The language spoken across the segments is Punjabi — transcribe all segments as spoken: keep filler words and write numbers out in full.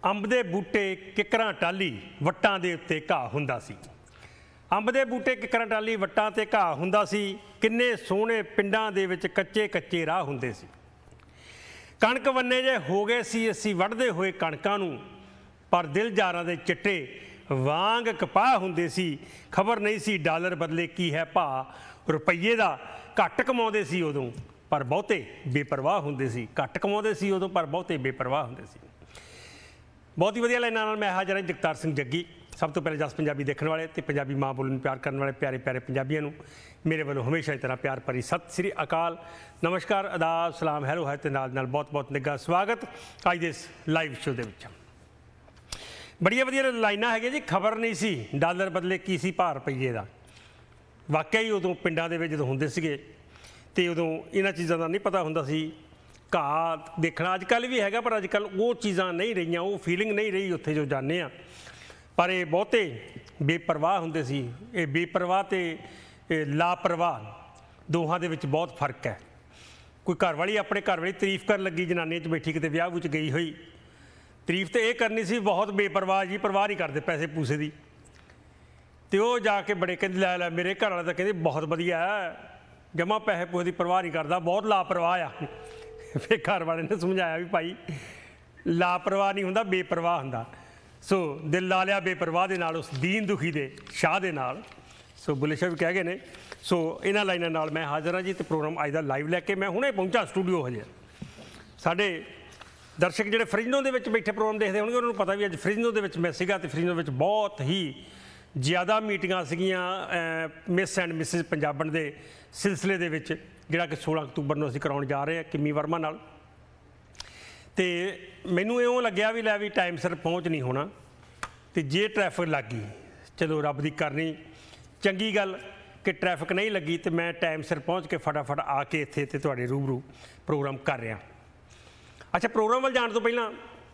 अंब दे बूटे किकरां टाली वट्टां दे उत्ते घाह हुंदा सी। अंब दे बूटे किकरां टाली वट्टां ते घाह हुंदा सी। किन्ने सोहणे पिंडां दे विच कच्चे कच्चे राह हुंदे सी। कणक वन्ने जे हो गए सी असीं वढ़दे होए कणकां नूं, पर दिल जारां दे चिट्टे वांग कपाह हुंदे सी। खबर नहीं सी डॉलर बदले की है भाअ, रुपईए दा घट कमाउंदे सी उदों पर बहुते बेपरवाह हुंदे सी। घट कमाउंदे सी उदों पर बहुते बेपरवाह हुंदे सी। बहुत ही वधिया लाइनां नाल मैं हाज़र हां जगतार सिंह जग्गी। सब तो पहले जस पंजाबी देखने वाले तो पंजाबी माँ बोली प्यार करने वाले प्यारे प्यारे पंजाबियों नूं मेरे वालों हमेशा इस तरह प्यार भरी सत श्री अकाल, नमस्कार, आदाब, सलाम, हैलो है तो नाल नाल बहुत बहुत निघा स्वागत अज दे इस लाइव शो दे विच। बड़िया वधिया लाइनां है जी। खबर नहीं सी डॉलर बदले की सी भाअ रुपईए दा। वाकई ही उदों पिंडां दे विच जदों हुंदे सीगे ते उदों इन्हां चीज़ां दा नहीं पता हुंदा सी। घाह देखना अजकल भी हैगा पर अजकल वो चीज़ां नहीं रहीआं, वो फीलिंग नहीं रही उत्थे जो जाने आ। पर ये बहुते बेपरवाह हुंदे सी। ये बेपरवाह ते लापरवाह दोहां दे विच बहुत फर्क है। कोई घर वाली अपने घर वाली तारीफ कर लगी जनानी च बैठी किते विआह विच गई हुई, तारीफ तो ये करनी सी बहुत बेपरवाह जी, परवाह नहीं करते पैसे पूसे दी। तो वो जाके बड़े कहते लै लै मेरे घर वाला तो कहते बहुत वधिया है, जमा पैसे पूसे की परवाह नहीं करता, बहुत लापरवाह आ। फिर घर वाले ने समझाया भी भाई लापरवाह नहीं हुंदा, बेपरवाह हुंदा। सो दिल ला लिया बेपरवाह दे नाल, उस दीन दुखी दे शाह दे नाल। सो बुले शाह भी कह गए ने। सो इन्हां लाइनां नाल मैं हाज़र हाँ जी। तो प्रोग्राम अज दा लाइव लैके मैं हुणे पहुंचा स्टूडियो। हजे साडे दर्शक जिहड़े फ्रिजनों दे विच बैठे प्रोग्राम देखदे होणगे उन्हां नूं पता भी अज फ्रिजनों दे विच मैं सीगा ते फ्रिजनों विच बहुत ही ज़्यादा मीटिंगां सीगियां मिस एंड मिसिज पंजाबन दे सिलसिले दे विच, जिहड़ा कि सोलह अक्तूबर नूं असीं कराउण जा रहे हां किमी वर्मा नाल। तो मैनू इउं लग्या भी लै भी टाइम सिर पहुँच नहीं होना, तो जे ट्रैफिक लग गई चलो रब दी करनी चंगी गल कि ट्रैफिक नहीं लगी तो मैं टाइम सिर पहुँच के फटाफट आके इत्थे ते तुहाडे रूबरू प्रोग्राम कर रहा। अच्छा, प्रोग्राम वाल जाण तो पहलां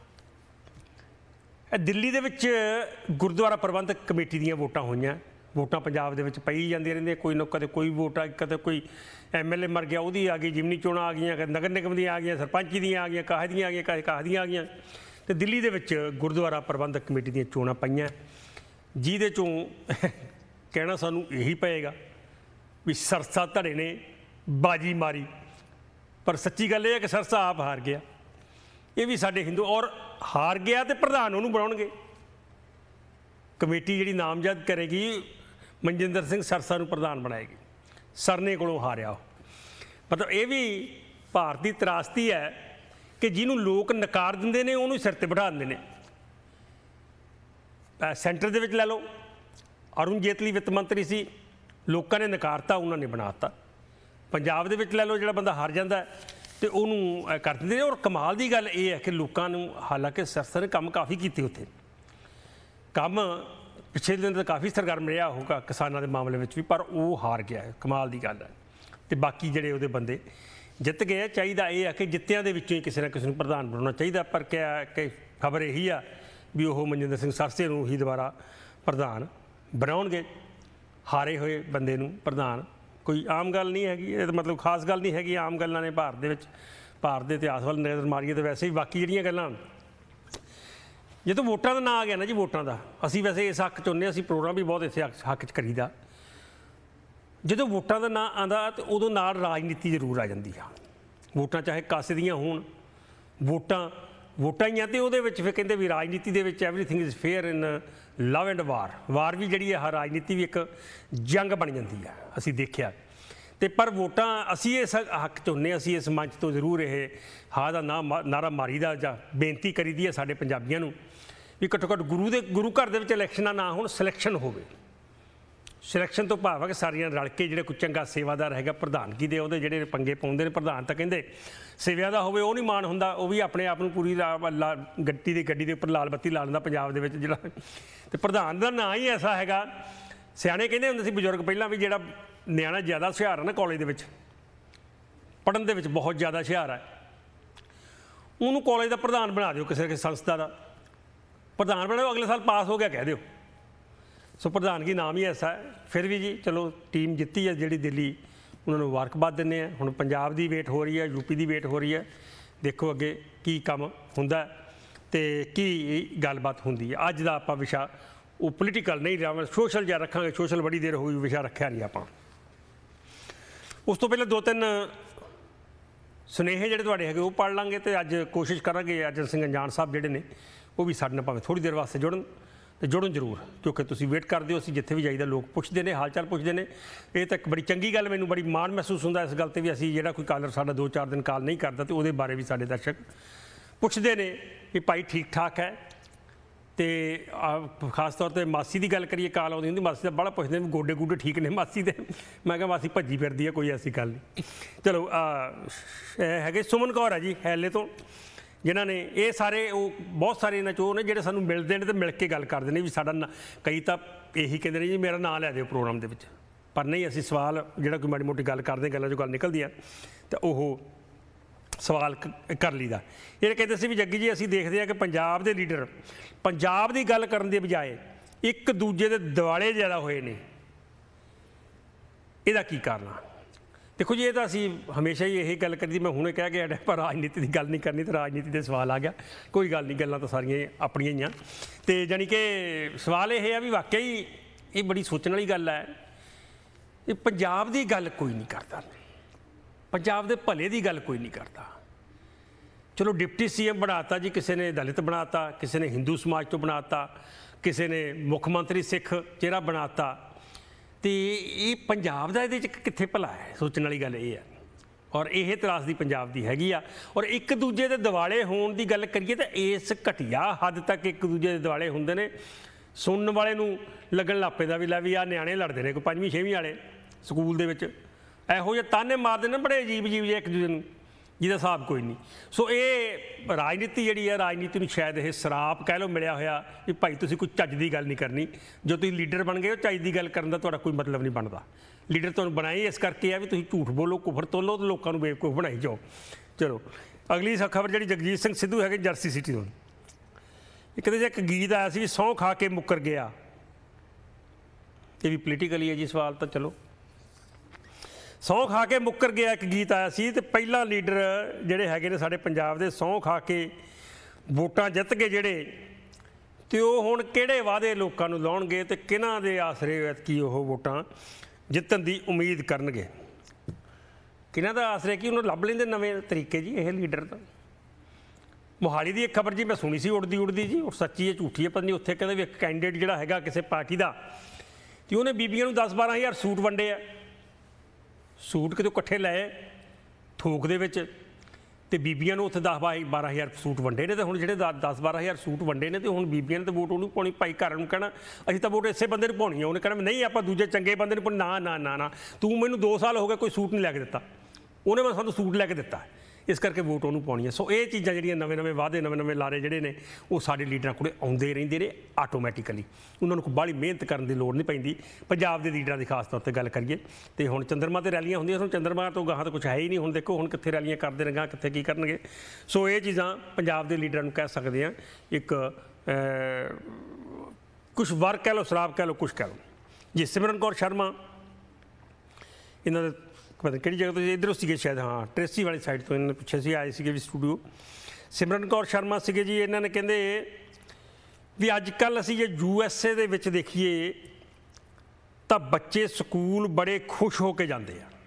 दिल्ली दे विच गुरुद्वारा प्रबंधक कमेटी दीयां वोटां होईयां। वोटां पंजाब दे विच पई जांदियां रहिंदियां, कोई ना कदे कोई वोट आ, कदे कोई एम एल ए मर गया उहदी आ गई, जिमनी चोणां आ गईयां, कदे नगर निगम दियां आ गईयां, सरपंच दियां आ गईयां, काहे दियां आ गईयां, काहे काहे दियां आ गईयां। ते दिल्ली दे विच गुरुद्वारा प्रबंधक कमेटी दीयां चोणां पईयां, जिहदे चों कहना सानूं यही पएगा भी सरसा धड़े ने बाजी मारी। पर सच्ची गल यह है कि सरसा आप हार गया। ये भी साडे हिंदू और हार गया तो प्रधान उहनूं बनाउणगे। कमेटी जिहड़ी नामजद करेगी मनजिंदर सिंह सरसा नूं प्रधान बनाएगी। सरने कोलों हारिया। मतलब ये भी भारत की त्रासदी है कि जिन्होंने लोग नकार दिंदे ने उन्होंने सिर ते बिठा दिंदे ने। सेंटर दे विच लै लो, अरुण जेतली वित्त मंत्री सी, लोगों ने नकारता, उन्होंने बनाता। पंजाब दे विच लै लो, जिहड़ा बंदा हार जाता है तो उन्होंने कर देंगे। और कमाल की गल यह है कि लोगों ने हालांकि सरसा ने काम काफ़ी किए उत्थे, काम पिछले दिन तो काफ़ी सरगर्म रहा होगा किसानों के मामले में भी, पर वो हार गया है। कमाल की गल है। तो बाकी जोड़े वो बंदे जित गए। चाहिए यह है कि जित्तियां दे विचों ही किसी न किसी को प्रधान बनाना चाहिए। पर क्या कि खबर यही आ भी वो मनजिंदर सिंह सरसे नूं ही दोबारा प्रधान बनाउणगे। हारे हुए बंदे नूं प्रधान कोई आम गल नहीं हैगी, ये मतलब खास गल नहीं हैगी। आम गल्लां ने भारत दे विच, भारत के इतिहास वाल नज़र मारीए तो वैसे ही बाकी जिहड़ियां गल्लां जो तो वोटां का ना आ गया ना जी, वोटां का असीं वैसे इस हक चुनने, असीं प्रोग्राम भी बहुत इस हक च करीदा। जो वोटां का ना आंदा तो उदों नाल राजनीति जरूर आ जाती है। वोटां चाहे कासे दियां होण, वोटां वोटां ही आ तो उहदे विच फिर कहंदे भी राजनीति दे विच everything is fair in love and war. War भी जिहड़ी है राजनीति भी एक जंग बन जाती है, असीं देखिया। तो पर वोटां असीं इस हक चुनने, असीं इस मंच तो जरूर ये हा दा ना नारा मारी दा जां बेनती करी दी है साडे पंजाबियां नूं भी घट्टो घट्ट गुरु दे गुरु घर दे विच इलैक्शनां ना होण, सिलैक्शन होवे। सिलैक्शन तो भाव है कि सारियां रल के जिहड़े कोई चंगा सेवादार हैगा प्रधानगी दे उहदे जिहड़े पंगे पाउंदे ने। प्रधान तां कहंदे सेविया दा होवे, वो नहीं मान हुंदा, वो भी अपने आप नूं पूरी गड्डी दी गड्डी दे उपर लाल बत्ती ला लैंदा पंजाब दे विच जिहड़ा। ते प्रधान दा नां ही ऐसा हैगा। सियाणे कहंदे हुंदे सी बजुर्ग पहिलां भी जिहड़ा नियाणा ज़्यादा हुशियार है ना कॉलेज दे विच पढ़न दे विच बहुत ज़्यादा हुशियार है, उहनूं कॉलेज दा प्रधान बना दिओ, किसी किसी संस्था दा प्रधान बनाओ, अगले साल पास हो गया कह दिओ। सो प्रधानगी नाम ही ऐसा है। फिर भी जी चलो टीम जित्ती है जिहड़ी दिल्ली, उन्होंने मुबारकबाद दिंदे हैं। हुण पंजाब की वेट हो रही है, यूपी की वेट हो रही है, देखो अगे की काम हुंदा है। ਤੇ ਕੀ ਗੱਲਬਾਤ ਹੁੰਦੀ ਹੈ। ਅੱਜ ਦਾ ਆਪਾਂ ਵਿਸ਼ਾ ਉਹ ਪੋਲੀਟੀਕਲ ਨਹੀਂ ਰਿਹਾ, ਸੋਸ਼ਲ ਜਿਹਾ ਰੱਖਾਂਗੇ। ਸੋਸ਼ਲ ਬੜੀ ਦੇਰ ਹੋਈ ਵਿਸ਼ਾ ਰੱਖਿਆ ਨਹੀਂ ਆਪਾਂ। ਉਸ ਤੋਂ ਪਹਿਲਾਂ ਦੋ ਤਿੰਨ ਸੁਨੇਹੇ ਜਿਹੜੇ ਤੁਹਾਡੇ ਹੈਗੇ ਉਹ ਪੜ੍ਹ ਲਾਂਗੇ ਤੇ ਅੱਜ ਕੋਸ਼ਿਸ਼ ਕਰਾਂਗੇ ਅਰਜਨ ਸਿੰਘ ਅੰਜਾਨ ਸਾਹਿਬ ਜਿਹੜੇ ਨੇ ਉਹ ਵੀ ਸਾਡੇ ਨਾਲ ਭਾਵੇਂ ਥੋੜ੍ਹੀ ਦੇਰ ਵਾਸਤੇ ਜੁੜਨ ਤੇ ਜੁੜਨ ਜ਼ਰੂਰ, ਕਿਉਂਕਿ ਤੁਸੀਂ ਵੇਟ ਕਰਦੇ ਹੋ। ਅਸੀਂ ਜਿੱਥੇ ਵੀ ਜਾਈਦਾ ਲੋਕ ਪੁੱਛਦੇ ਨੇ, ਹਾਲ ਚਾਲ ਪੁੱਛਦੇ ਨੇ। ਇਹ ਤਾਂ ਇੱਕ ਬੜੀ ਚੰਗੀ ਗੱਲ, ਮੈਨੂੰ ਬੜੀ ਮਾਣ ਮਹਿਸੂਸ ਹੁੰਦਾ ਇਸ ਗੱਲ 'ਤੇ ਵੀ ਅਸੀਂ ਜਿਹੜਾ ਕੋਈ ਕਾਲਰ ਸਾਡਾ ਦੋ ਚਾਰ ਦਿਨ ਕਾਲ ਨਹੀਂ ਕਰਦਾ ਤੇ ਉਹਦੇ ਬਾਰੇ ਵੀ ਸਾਡੇ ਦਰਸ਼ਕ ਪੁੱਛਦੇ ਨੇ ਕਿ ਭਾਈ ਠੀਕ ਠਾਕ ਹੈ। ਤੇ ਖਾਸ ਤੌਰ 'ਤੇ ਮਾਸੀ ਦੀ ਗੱਲ ਕਰੀਏ, ਕਾਲ ਆਉਂਦੀ ਹੁੰਦੀ ਮਾਸੀ ਦਾ ਬੜਾ ਪੁੱਛਦੇ ਵੀ ਗੋਡੇ ਗੋਡੇ ਠੀਕ ਨੇ ਮਾਸੀ ਦੇ। ਮੈਂ ਕਿਹਾ ਮਾਸੀ ਭੱਜੀ ਫਿਰਦੀ ਹੈ, ਕੋਈ ਐਸੀ ਗੱਲ ਨਹੀਂ। ਚਲੋ ਹੈਗੇ ਸੁਮਨ ਕੌਰ ਹੈ ਜੀ ਹੈਲੇ ਤੋਂ, ਜਿਨ੍ਹਾਂ ਨੇ ਇਹ ਸਾਰੇ ਉਹ ਬਹੁਤ ਸਾਰੇ ਇਹਨਾਂ 'ਚ ਉਹ ਨੇ ਜਿਹੜੇ ਸਾਨੂੰ ਮਿਲਦੇ ਨੇ ਤੇ ਮਿਲ ਕੇ ਗੱਲ ਕਰਦੇ ਨੇ ਵੀ ਸਾਡਾ ਨਾਂ। ਕਈ ਤਾਂ ਇਹੀ ਕਹਿੰਦੇ ਨੇ ਜੀ ਮੇਰਾ ਨਾਂ ਲੈ ਦਿਓ ਪ੍ਰੋਗਰਾਮ ਦੇ ਵਿੱਚ, ਪਰ ਨਹੀਂ, ਅਸੀਂ ਸਵਾਲ ਜਿਹੜਾ ਕੋਈ ਮਾੜੀ ਮੋਟੀ ਗੱਲ ਕਰਦੇ ਗੱਲਾਂ 'ਚੋਂ ਗੱਲ ਨਿਕਲਦੀ ਆ ਤਾਂ ਉਹ ਸਵਾਲ ਕਰ ਲਈਦਾ। ਇਹ ਕਹਿੰਦੇ ਸੀ ਵੀ ਜੱਗੀ ਜੀ ਅਸੀਂ ਦੇਖਦੇ ਹਾਂ ਕਿ ਪੰਜਾਬ ਦੇ ਲੀਡਰ ਪੰਜਾਬ ਦੀ ਗੱਲ ਕਰਨ ਦੇ ਬਜਾਏ ਇੱਕ ਦੂਜੇ ਦੇ ਦਿਵਾਲੇ ਜ਼ਿਆਦਾ ਹੋਏ ਨੇ, ਇਹਦਾ ਕੀ ਕਾਰਨ ਆ? ਦੇਖੋ ਜੀ, ਇਹ ਤਾਂ ਅਸੀਂ ਹਮੇਸ਼ਾ ਹੀ ਇਹ ਗੱਲ ਕਰੀ, ਮੈਂ ਹੁਣੇ ਕਹਿ ਕੇ ਹਟਿਆ ਪਰ ਰਾਜਨੀਤੀ ਦੀ ਗੱਲ ਨਹੀਂ ਕਰਨੀ ਤੇ ਰਾਜਨੀਤੀ ਦੇ ਸਵਾਲ ਆ ਗਿਆ। ਕੋਈ ਗੱਲ ਨਹੀਂ, ਗੱਲਾਂ ਤਾਂ ਸਾਰੀਆਂ ਆਪਣੀਆਂ ਹੀ ਆ। ਤੇ ਜਾਣੀ ਕਿ ਸਵਾਲ ਇਹ ਆ ਵੀ ਵਾਕਿਆ ਹੀ ਇਹ ਬੜੀ ਸੋਚਣ ਵਾਲੀ ਗੱਲ ਹੈ। ਇਹ ਪੰਜਾਬ ਦੀ ਗੱਲ ਕੋਈ ਨਹੀਂ ਕਰਦਾ, ਪੰਜਾਬ ਦੇ ਭਲੇ ਦੀ ਗੱਲ ਕੋਈ ਨਹੀਂ ਕਰਦਾ। ਚਲੋ ਡਿਪਟੀ ਸੀ ਐਮ ਬਣਾਤਾ ਜੀ, ਕਿਸੇ ਨੇ ਦਲਿਤ ਬਣਾਤਾ, ਕਿਸੇ ਨੇ ਹਿੰਦੂ ਸਮਾਜ ਤੋਂ ਬਣਾਤਾ, ਕਿਸੇ ਨੇ ਮੁੱਖ ਮੰਤਰੀ ਸਿੱਖ ਚਿਹਰਾ ਬਣਾਤਾ। ਤੇ ਇਹ ਪੰਜਾਬ ਦਾ ਇਹਦੇ 'ਚ ਕਿੱਥੇ ਭਲਾ ਹੈ? ਸੋਚਣ ਵਾਲੀ ਗੱਲ ਇਹ ਹੈ। ਔਰ ਇਹ ਤਰਾਸਦੀ ਪੰਜਾਬ ਦੀ ਹੈਗੀ ਆ। ਔਰ ਇੱਕ ਦੂਜੇ ਦੇ ਦਿਵਾਲੇ ਹੋਣ ਦੀ ਗੱਲ ਕਰੀਏ ਤਾਂ ਇਸ ਘਟੀਆ ਹੱਦ ਤੱਕ ਇੱਕ ਦੂਜੇ ਦੇ ਦਿਵਾਲੇ ਹੁੰਦੇ ਨੇ, ਸੁਣਨ ਵਾਲੇ ਨੂੰ ਲੱਗਣ ਲੱਗ ਪੈਂਦਾ ਵੀ ਲੈ ਵੀ ਆਹ ਨਿਆਣੇ ਲੜਦੇ ਨੇ ਕੋਈ ਪੰਜਵੀਂ ਛੇਵੀਂ ਵਾਲੇ ਸਕੂਲ ਦੇ ਵਿੱਚ, ਇਹੋ ਜਿਹੇ ਤਾਨੇ ਮਾਰਦੇ ਨੇ ਬੜੇ ਅਜੀਬ ਅਜੀਬ ਜਿਹੇ ਇੱਕ ਦੂਜੇ ਨੂੰ, ਜਿਹਦਾ ਹਿਸਾਬ ਕੋਈ ਨਹੀਂ। ਸੋ ਇਹ ਰਾਜਨੀਤੀ ਜਿਹੜੀ ਹੈ, ਰਾਜਨੀਤੀ ਨੂੰ ਸ਼ਾਇਦ ਇਹ ਸਰਾਪ ਕਹਿ ਲਓ ਮਿਲਿਆ ਹੋਇਆ ਵੀ ਭਾਈ ਤੁਸੀਂ ਕੋਈ ਚੱਜ ਦੀ ਗੱਲ ਨਹੀਂ ਕਰਨੀ। ਜੋ ਤੁਸੀਂ ਲੀਡਰ ਬਣ ਗਏ ਹੋ, ਚੱਜ ਦੀ ਗੱਲ ਕਰਨ ਦਾ ਤੁਹਾਡਾ ਕੋਈ ਮਤਲਬ ਨਹੀਂ ਬਣਦਾ। ਲੀਡਰ ਤੁਹਾਨੂੰ ਬਣਾਈ ਇਸ ਕਰਕੇ ਆ ਵੀ ਤੁਸੀਂ ਝੂਠ ਬੋਲੋ, ਕੁਫਰ ਤੋਲੋ ਤੇ ਲੋਕਾਂ ਨੂੰ ਬੇਵਕੂਫ ਬਣਾਈ ਜਾਓ। ਚਲੋ ਅਗਲੀ ਖਬਰ ਜਿਹੜੀ ਜਗਜੀਤ ਸਿੰਘ ਸਿੱਧੂ ਹੈਗੇ ਜਰਸੀ ਸਿਟੀ ਤੋਂ, ਇਹ ਕਹਿੰਦੇ ਜੇ ਇੱਕ ਗੀਤ ਆਇਆ ਸੀ ਵੀ ਸਹੁੰ ਖਾ ਕੇ ਮੁੱਕਰ ਗਿਆ। ਇਹ ਵੀ ਪੋਲੀਟੀਕਲੀ ਹੈ ਜੀ ਸਵਾਲ ਤਾਂ। ਚਲੋ ਸਹੁੰ ਖਾ ਕੇ ਮੁੱਕਰ ਗਿਆ ਇੱਕ ਗੀਤ ਆਇਆ ਸੀ ਤੇ ਪਹਿਲਾਂ ਲੀਡਰ ਜਿਹੜੇ ਹੈਗੇ ਨੇ ਸਾਡੇ ਪੰਜਾਬ ਦੇ ਸਹੁੰ ਖਾ ਕੇ ਵੋਟਾਂ ਜਿੱਤ ਗਏ ਜਿਹੜੇ, ਤੇ ਉਹ ਹੁਣ ਕਿਹੜੇ ਵਾਅਦੇ ਲੋਕਾਂ ਨੂੰ ਲਾਉਣਗੇ ਤੇ ਕਿਹਨਾਂ ਦੇ ਆਸਰੇ ਕੀ ਉਹ ਵੋਟਾਂ ਜਿੱਤਣ ਦੀ ਉਮੀਦ ਕਰਨਗੇ? ਕਿਹਨਾਂ ਦਾ ਆਸਰੇ ਕੀ ਉਹਨੂੰ ਲੱਭ ਲੈਂਦੇ ਨਵੇਂ ਤਰੀਕੇ ਜੀ ਇਹ ਲੀਡਰ ਤਾਂ। ਮੋਹਾਲੀ ਦੀ ਇੱਕ ਖਬਰ ਜੀ ਮੈਂ ਸੁਣੀ ਸੀ ਉੜਦੀ ਉੜਦੀ ਜੀ, ਉਹ ਸੱਚੀ ਹੈ ਝੂਠੀ ਹੈ ਪਤਾ ਨਹੀਂ। ਉੱਥੇ ਕਹਿੰਦੇ ਵੀ ਇੱਕ ਕੈਂਡੀਡੇਟ ਜਿਹੜਾ ਹੈਗਾ ਕਿਸੇ ਪਾਰਟੀ ਦਾ, ਤੇ ਉਹਨੇ ਬੀਬੀਆਂ ਨੂੰ ਦਸ ਬਾਰਾਂ ਹਜ਼ਾਰ ਸੂਟ ਵੰਡੇ ਆ। ਸੂਟ ਕਿਤੇ ਇਕੱਠੇ ਲਏ ਥੋਕ ਦੇ ਵਿੱਚ ਤੇ ਬੀਬੀਆਂ ਨੂੰ ਉੱਥੇ ਦਸ ਬਾਰਾਂ ਹਜ਼ਾਰ ਸੂਟ ਵੰਡੇ ਨੇ। ਤੇ ਹੁਣ ਜਿਹੜੇ ਦਸ ਬਾਰਾਂ ਹਜ਼ਾਰ ਸੂਟ ਵੰਡੇ ਨੇ ਤੇ ਹੁਣ ਬੀਬੀਆਂ ਨੇ ਤਾਂ ਵੋਟ ਉਹਨੂੰ ਪਾਉਣੀ। ਭਾਈ ਘਰ ਨੂੰ ਕਹਿਣਾ ਅਸੀਂ ਤਾਂ ਵੋਟ ਇਸੇ ਬੰਦੇ ਨੂੰ ਪਾਉਣੀ ਆ, ਉਹਨੇ ਕਹਿਣਾ ਨਹੀਂ ਆਪਾਂ ਦੂਜੇ ਚੰਗੇ ਬੰਦੇ ਨੂੰ ਪਾਉਣੀ। ਨਾ ਨਾ ਨਾ ਨਾ ਤੂੰ ਮੈਨੂੰ ਦੋ ਸਾਲ ਹੋ ਗਏ ਕੋਈ ਸੂਟ ਨਹੀਂ ਲੈ ਕੇ ਦਿੱਤਾ, ਉਹਨੇ ਮੈਂ ਸਾਨੂੰ ਸੂਟ ਲੈ ਕੇ ਦਿੱਤਾ, ਇਸ ਕਰਕੇ ਵੋਟ ਉਹਨੂੰ ਪਾਉਣੀ ਹੈ। ਸੋ ਇਹ ਚੀਜ਼ਾਂ ਜਿਹੜੀਆਂ ਨਵੇਂ ਨਵੇਂ ਵਾਅਦੇ ਨਵੇਂ ਨਵੇਂ ਲਾਰੇ ਜਿਹੜੇ ਨੇ ਉਹ ਸਾਡੇ ਲੀਡਰਾਂ ਕੋਲ ਆਉਂਦੇ ਰਹਿੰਦੇ ਨੇ ਆਟੋਮੈਟਿਕਲੀ। ਉਹਨਾਂ ਨੂੰ ਕੋਈ ਬਾਹਲੀ ਮਿਹਨਤ ਕਰਨ ਦੀ ਲੋੜ ਨਹੀਂ ਪੈਂਦੀ। ਪੰਜਾਬ ਦੇ ਲੀਡਰਾਂ ਦੀ ਖਾਸ ਤੌਰ 'ਤੇ ਗੱਲ ਕਰੀਏ ਤੇ ਹੁਣ ਚੰਦਰਮਾ 'ਤੇ ਰੈਲੀਆਂ ਹੁੰਦੀਆਂ, ਹੁਣ ਚੰਦਰਮਾ ਤੋਂ ਗਾਹਾਂ ਤਾਂ ਕੁਛ ਹੈ ਹੀ ਨਹੀਂ। ਹੁਣ ਦੇਖੋ ਹੁਣ ਕਿੱਥੇ ਰੈਲੀਆਂ ਕਰਦੇ ਨੇ, ਗਾਹਾਂ ਕਿੱਥੇ ਕੀ ਕਰਨਗੇ। ਸੋ ਇਹ ਚੀਜ਼ਾਂ ਪੰਜਾਬ ਦੇ ਲੀਡਰਾਂ ਨੂੰ ਕਹਿ ਸਕਦੇ ਹਾਂ ਇੱਕ ਕੁਛ ਵਰ ਕਹਿ ਲਓ, ਸ਼ਰਾਬ ਕਹਿ ਲਓ, ਕੁਛ ਕਹਿ ਲਓ ਜੀ। ਸਿਮਰਨ ਕੌਰ ਸ਼ਰਮਾ ਇਹਨਾਂ ਦੇ ਪਤਾ ਕਿਹੜੀ ਜਗ੍ਹਾ ਤੋਂ ਇੱਧਰੋਂ ਸੀਗੇ ਸ਼ਾਇਦ, ਹਾਂ ਟ੍ਰੇਸੀ ਵਾਲੀ ਸਾਈਡ ਤੋਂ ਇਹਨਾਂ ਨੇ ਪਿੱਛੇ ਸੀ ਆਏ ਸੀਗੇ ਵੀ ਸਟੂਡੀਓ। ਸਿਮਰਨ ਕੌਰ ਸ਼ਰਮਾ ਸੀਗੇ ਜੀ। ਇਹਨਾਂ ਨੇ ਕਹਿੰਦੇ ਵੀ ਅੱਜ ਕੱਲ੍ਹ ਅਸੀਂ ਜੇ ਯੂ ਐਸ ਏ ਦੇ ਵਿੱਚ ਦੇਖੀਏ ਤਾਂ ਬੱਚੇ ਸਕੂਲ ਬੜੇ ਖੁਸ਼ ਹੋ ਕੇ ਜਾਂਦੇ ਆ।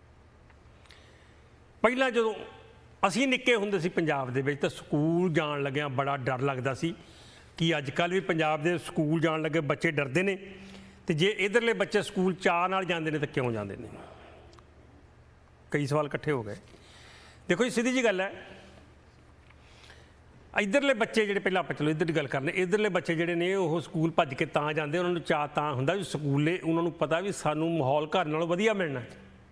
ਪਹਿਲਾਂ ਜਦੋਂ ਅਸੀਂ ਨਿੱਕੇ ਹੁੰਦੇ ਸੀ ਪੰਜਾਬ ਦੇ ਵਿੱਚ ਤਾਂ ਸਕੂਲ ਜਾਣ ਲੱਗਿਆਂ ਬੜਾ ਡਰ ਲੱਗਦਾ ਸੀ ਕਿ ਅੱਜ ਕੱਲ੍ਹ ਵੀ ਪੰਜਾਬ ਦੇ ਸਕੂਲ ਜਾਣ ਲੱਗੇ ਬੱਚੇ ਡਰਦੇ ਨੇ। ਤੇ ਜੇ ਇੱਧਰਲੇ ਬੱਚੇ ਸਕੂਲ ਚਾਅ ਨਾਲ ਜਾਂਦੇ ਨੇ ਤਾਂ ਕਿਉਂ ਜਾਂਦੇ ਨੇ? ਕਈ ਸਵਾਲ ਇਕੱਠੇ ਹੋ ਗਏ। ਦੇਖੋ ਜੀ ਸਿੱਧੀ ਜੀ ਗੱਲ ਹੈ, ਇੱਧਰਲੇ ਬੱਚੇ ਜਿਹੜੇ ਪਹਿਲਾਂ ਆਪਾਂ ਚਲੋ ਇੱਧਰ ਦੀ ਗੱਲ ਕਰਨੇ, ਇੱਧਰਲੇ ਬੱਚੇ ਜਿਹੜੇ ਨੇ ਉਹ ਸਕੂਲ ਭੱਜ ਕੇ ਤਾਂ ਜਾਂਦੇ, ਉਹਨਾਂ ਨੂੰ ਚਾਅ ਤਾਂ ਹੁੰਦਾ ਵੀ ਸਕੂਲੇ ਉਹਨਾਂ ਨੂੰ ਪਤਾ ਵੀ ਸਾਨੂੰ ਮਾਹੌਲ ਘਰ ਨਾਲੋਂ ਵਧੀਆ ਮਿਲਣਾ,